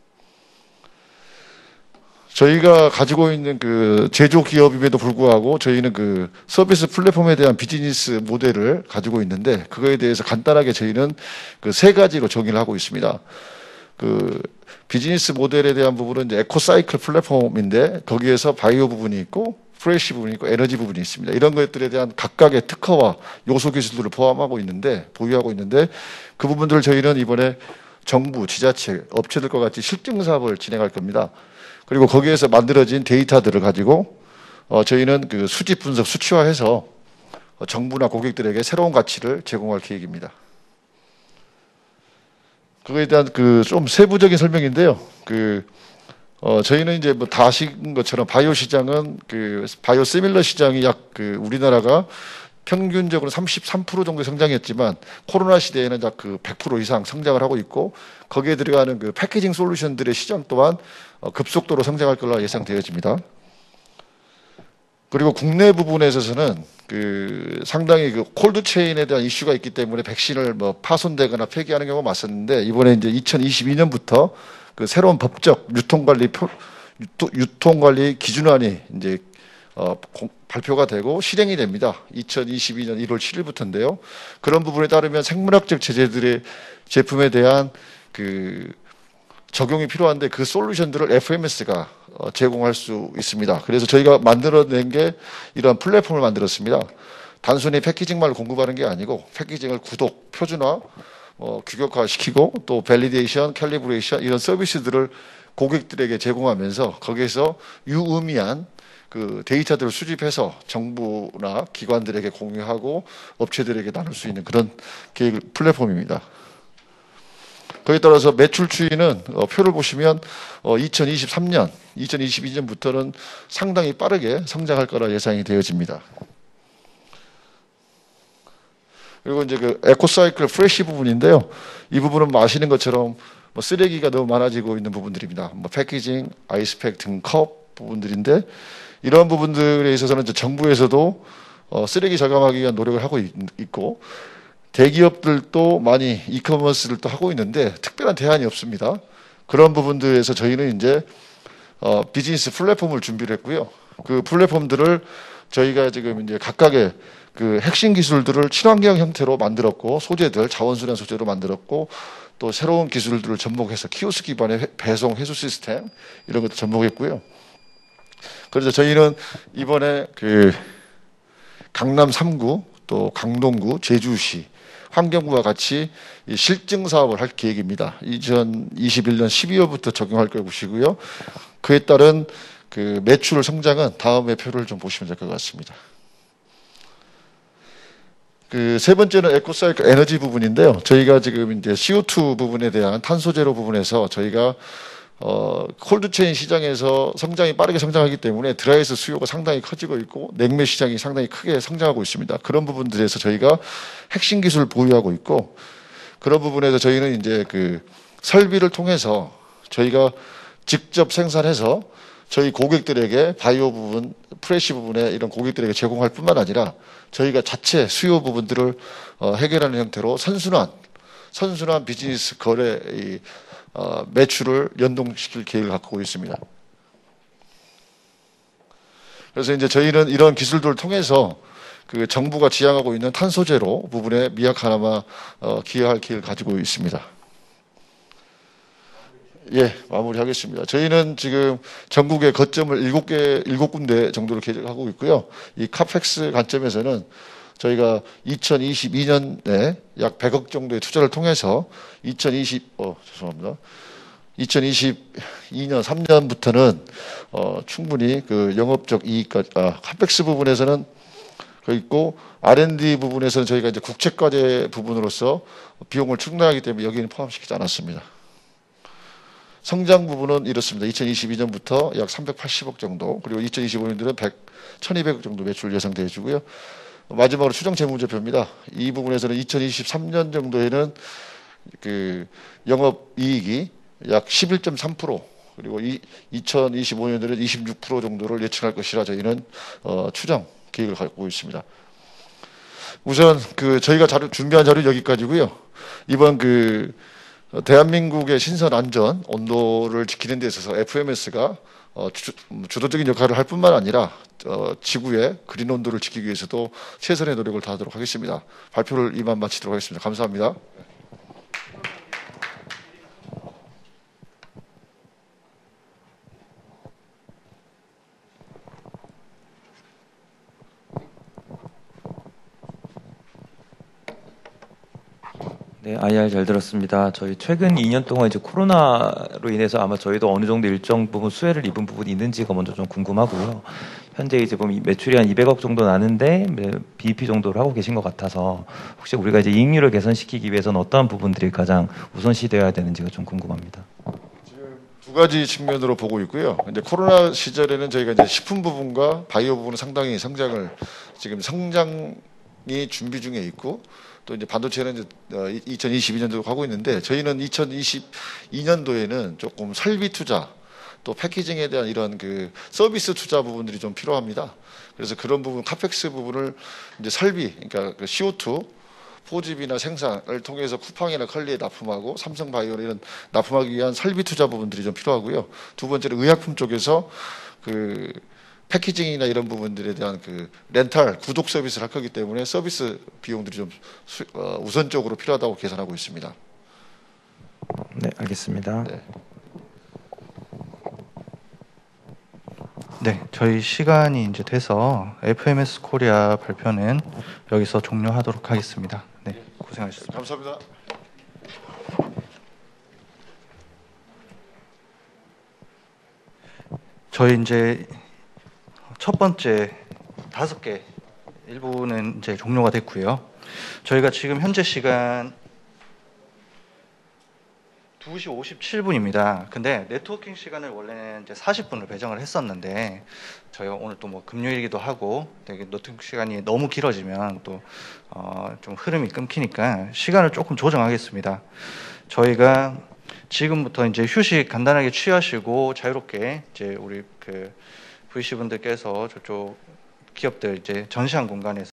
Speaker 17: 저희가 가지고 있는 그 제조 기업임에도 불구하고 저희는 그 서비스 플랫폼에 대한 비즈니스 모델을 가지고 있는데 그거에 대해서 간단하게 저희는 그 3가지로 정의를 하고 있습니다. 그 비즈니스 모델에 대한 부분은 이제 에코사이클 플랫폼인데 거기에서 바이오 부분이 있고 프레시 부분이 있고 에너지 부분이 있습니다. 이런 것들에 대한 각각의 특허와 요소 기술들을 보유하고 있는데 그 부분들을 저희는 이번에 정부, 지자체, 업체들과 같이 실증 사업을 진행할 겁니다. 그리고 거기에서 만들어진 데이터들을 가지고 저희는 그 수집 분석 수치화해서 정부나 고객들에게 새로운 가치를 제공할 계획입니다. 그거에 대한 그 좀 세부적인 설명인데요. 저희는 이제 다 아시는 것처럼 바이오 시장은 바이오 시밀러 시장이 우리나라가 평균적으로 33% 정도 성장했지만 코로나 시대에는 약 그 100% 이상 성장을 하고 있고 거기에 들어가는 그 패키징 솔루션들의 시장 또한 급속도로 성장할 걸로 예상되어집니다. 그리고 국내 부분에 있어서는 그 상당히 그 콜드 체인에 대한 이슈가 있기 때문에 백신을 뭐 파손되거나 폐기하는 경우가 많았는데 이번에 이제 2022년부터 그 새로운 법적 유통관리 기준안이 이제 발표가 되고 실행이 됩니다. 2022년 1월 7일부터인데요. 그런 부분에 따르면 생물학적 제재들의 제품에 대한 그 적용이 필요한데 그 솔루션들을 FMS가 제공할 수 있습니다. 그래서 저희가 만들어낸 게 이러한 플랫폼을 만들었습니다. 단순히 패키징만 공급하는 게 아니고 패키징을 구독, 표준화, 규격화시키고 또 밸리데이션, 캘리브레이션 이런 서비스들을 고객들에게 제공하면서 거기에서 유의미한 그 데이터들을 수집해서 정부나 기관들에게 공유하고 업체들에게 나눌 수 있는 그런 계획 플랫폼입니다. 거기에 따라서 매출 추이는 표를 보시면 2023년, 2022년부터는 상당히 빠르게 성장할 거라 예상이 되어집니다. 그리고 이제 그 에코사이클 프레시 부분인데요. 이 부분은 뭐 아시는 것처럼 뭐 쓰레기가 너무 많아지고 있는 부분들입니다. 뭐 패키징, 아이스팩 등 컵 부분들인데 이러한 부분들에 있어서는 이제 정부에서도 쓰레기 절감하기 위한 노력을 하고 있고 대기업들도 많이 이커머스를 또 하고 있는데 특별한 대안이 없습니다. 그런 부분들에서 저희는 이제 비즈니스 플랫폼을 준비를 했고요. 그 플랫폼들을 저희가 지금 이제 각각의 그 핵심 기술들을 친환경 형태로 만들었고 소재들, 자원순환 소재로 만들었고 또 새로운 기술들을 접목해서 키오스크 기반의 배송 회수 시스템 이런 것도 접목했고요. 그래서 저희는 이번에 그 강남 3구 또 강동구, 제주시, 환경부와 같이 이 실증 사업을 할 계획입니다. 2021년 12월부터 적용할 걸 보시고요. 그에 따른 그 매출 성장은 다음에 표를 좀 보시면 될 것 같습니다. 그 세 번째는 에코사이클 에너지 부분인데요. 저희가 지금 이제 CO2 부분에 대한 탄소 제로 부분에서 저희가 콜드체인 시장에서 성장이 빠르게 성장하기 때문에 드라이스 수요가 상당히 커지고 있고 냉매 시장이 상당히 크게 성장하고 있습니다. 그런 부분들에서 저희가 핵심 기술을 보유하고 있고 그런 부분에서 저희는 이제 그 설비를 통해서 저희가 직접 생산해서 저희 고객들에게 바이오 부분, 프레시 부분에 이런 고객들에게 제공할 뿐만 아니라 저희가 자체 수요 부분들을 해결하는 형태로 선순환 비즈니스 거래 매출을 연동시킬 계획을 갖고 있습니다. 그래서 이제 저희는 이런 기술들을 통해서 그 정부가 지향하고 있는 탄소 제로 부분에 미약 하나마 기여할 계획을 가지고 있습니다. 예, 마무리하겠습니다. 저희는 지금 전국의 거점을 7군데 정도로 계획하고 있고요. 이 카펙스 관점에서는 저희가 2022년에 약 100억 정도의 투자를 통해서 2022년 3년부터는 충분히 그 영업적 이익까지 카펙스 부분에서는 그 있고 R&D 부분에서는 저희가 이제 국책과제 부분으로서 비용을 충당하기 때문에 여기는 포함시키지 않았습니다. 성장 부분은 이렇습니다. 2022년부터 약 380억 정도, 그리고 2025년도는 1,200억 정도 매출 예상되어 주고요. 마지막으로 추정 재무제표입니다. 이 부분에서는 2023년 정도에는 그 영업 이익이 약 11.3%, 그리고 2025년도에는 26% 정도를 예측할 것이라 저희는 추정 계획을 갖고 있습니다. 우선 그 저희가 준비한 자료 여기까지고요. 이번 그 대한민국의 신선 안전 온도를 지키는 데 있어서 FMS가 주도적인 역할을 할 뿐만 아니라 지구의 그린 온도를 지키기 위해서도 최선의 노력을 다하도록 하겠습니다. 발표를 이만 마치도록 하겠습니다. 감사합니다.
Speaker 2: 네, IR 잘 들었습니다. 저희 최근 2년 동안 이제 코로나로 인해서 아마 저희도 어느 정도 일정 부분 수혜를 입은 부분이 있는지가 먼저 좀 궁금하고요. 현재 이제 보면 매출이 한 200억 정도 나는데 BEP 정도를 하고 계신 것 같아서 혹시 우리가 이제 이익률을 개선시키기 위해서는 어떠한 부분들이 가장 우선시되어야 되는지가 좀 궁금합니다.
Speaker 17: 두 가지 측면으로 보고 있고요. 이제 코로나 시절에는 저희가 이제 식품 부분과 바이오 부분은 상당히 성장을 지금 성장 준비 중에 있고 또 이제 반도체는 이제 2022년도 하고 있는데 저희는 2022년도에는 조금 설비 투자 또 패키징에 대한 이런 그 서비스 투자 부분들이 좀 필요합니다. 그래서 그런 부분 카펙스 부분을 이제 설비 그러니까 그 CO2 포집이나 생산을 통해서 쿠팡이나 컬리에 납품하고 삼성바이오나 이런 납품하기 위한 설비 투자 부분들이 좀 필요하고요. 두 번째는 의약품 쪽에서 그 패키징이나 이런 부분들에 대한 그 렌탈 구독 서비스를 할 거기 때문에 서비스 비용들이 좀 우선적으로 필요하다고 계산하고 있습니다.
Speaker 19: 네, 알겠습니다.
Speaker 17: 네.
Speaker 3: 네, 저희 시간이 이제 돼서 FMS 코리아 발표는 여기서 종료하도록 하겠습니다. 네, 고생하셨습니다.
Speaker 17: 감사합니다.
Speaker 3: 저희 이제 첫 번째 5개 일부는 이제 종료가 됐고요. 저희가 지금 현재 시간 2시 57분입니다. 근데 네트워킹 시간을 원래는 이제 40분을 배정을 했었는데 저희가 오늘 또 뭐 금요일이기도 하고 되게 네트워킹 시간이 너무 길어지면 또 좀 흐름이 끊기니까 시간을 조금 조정하겠습니다. 저희가 지금부터 이제 휴식 간단하게 취하시고 자유롭게 이제 우리 그 VC 분들께서 저쪽 기업들 이제 전시한 공간에서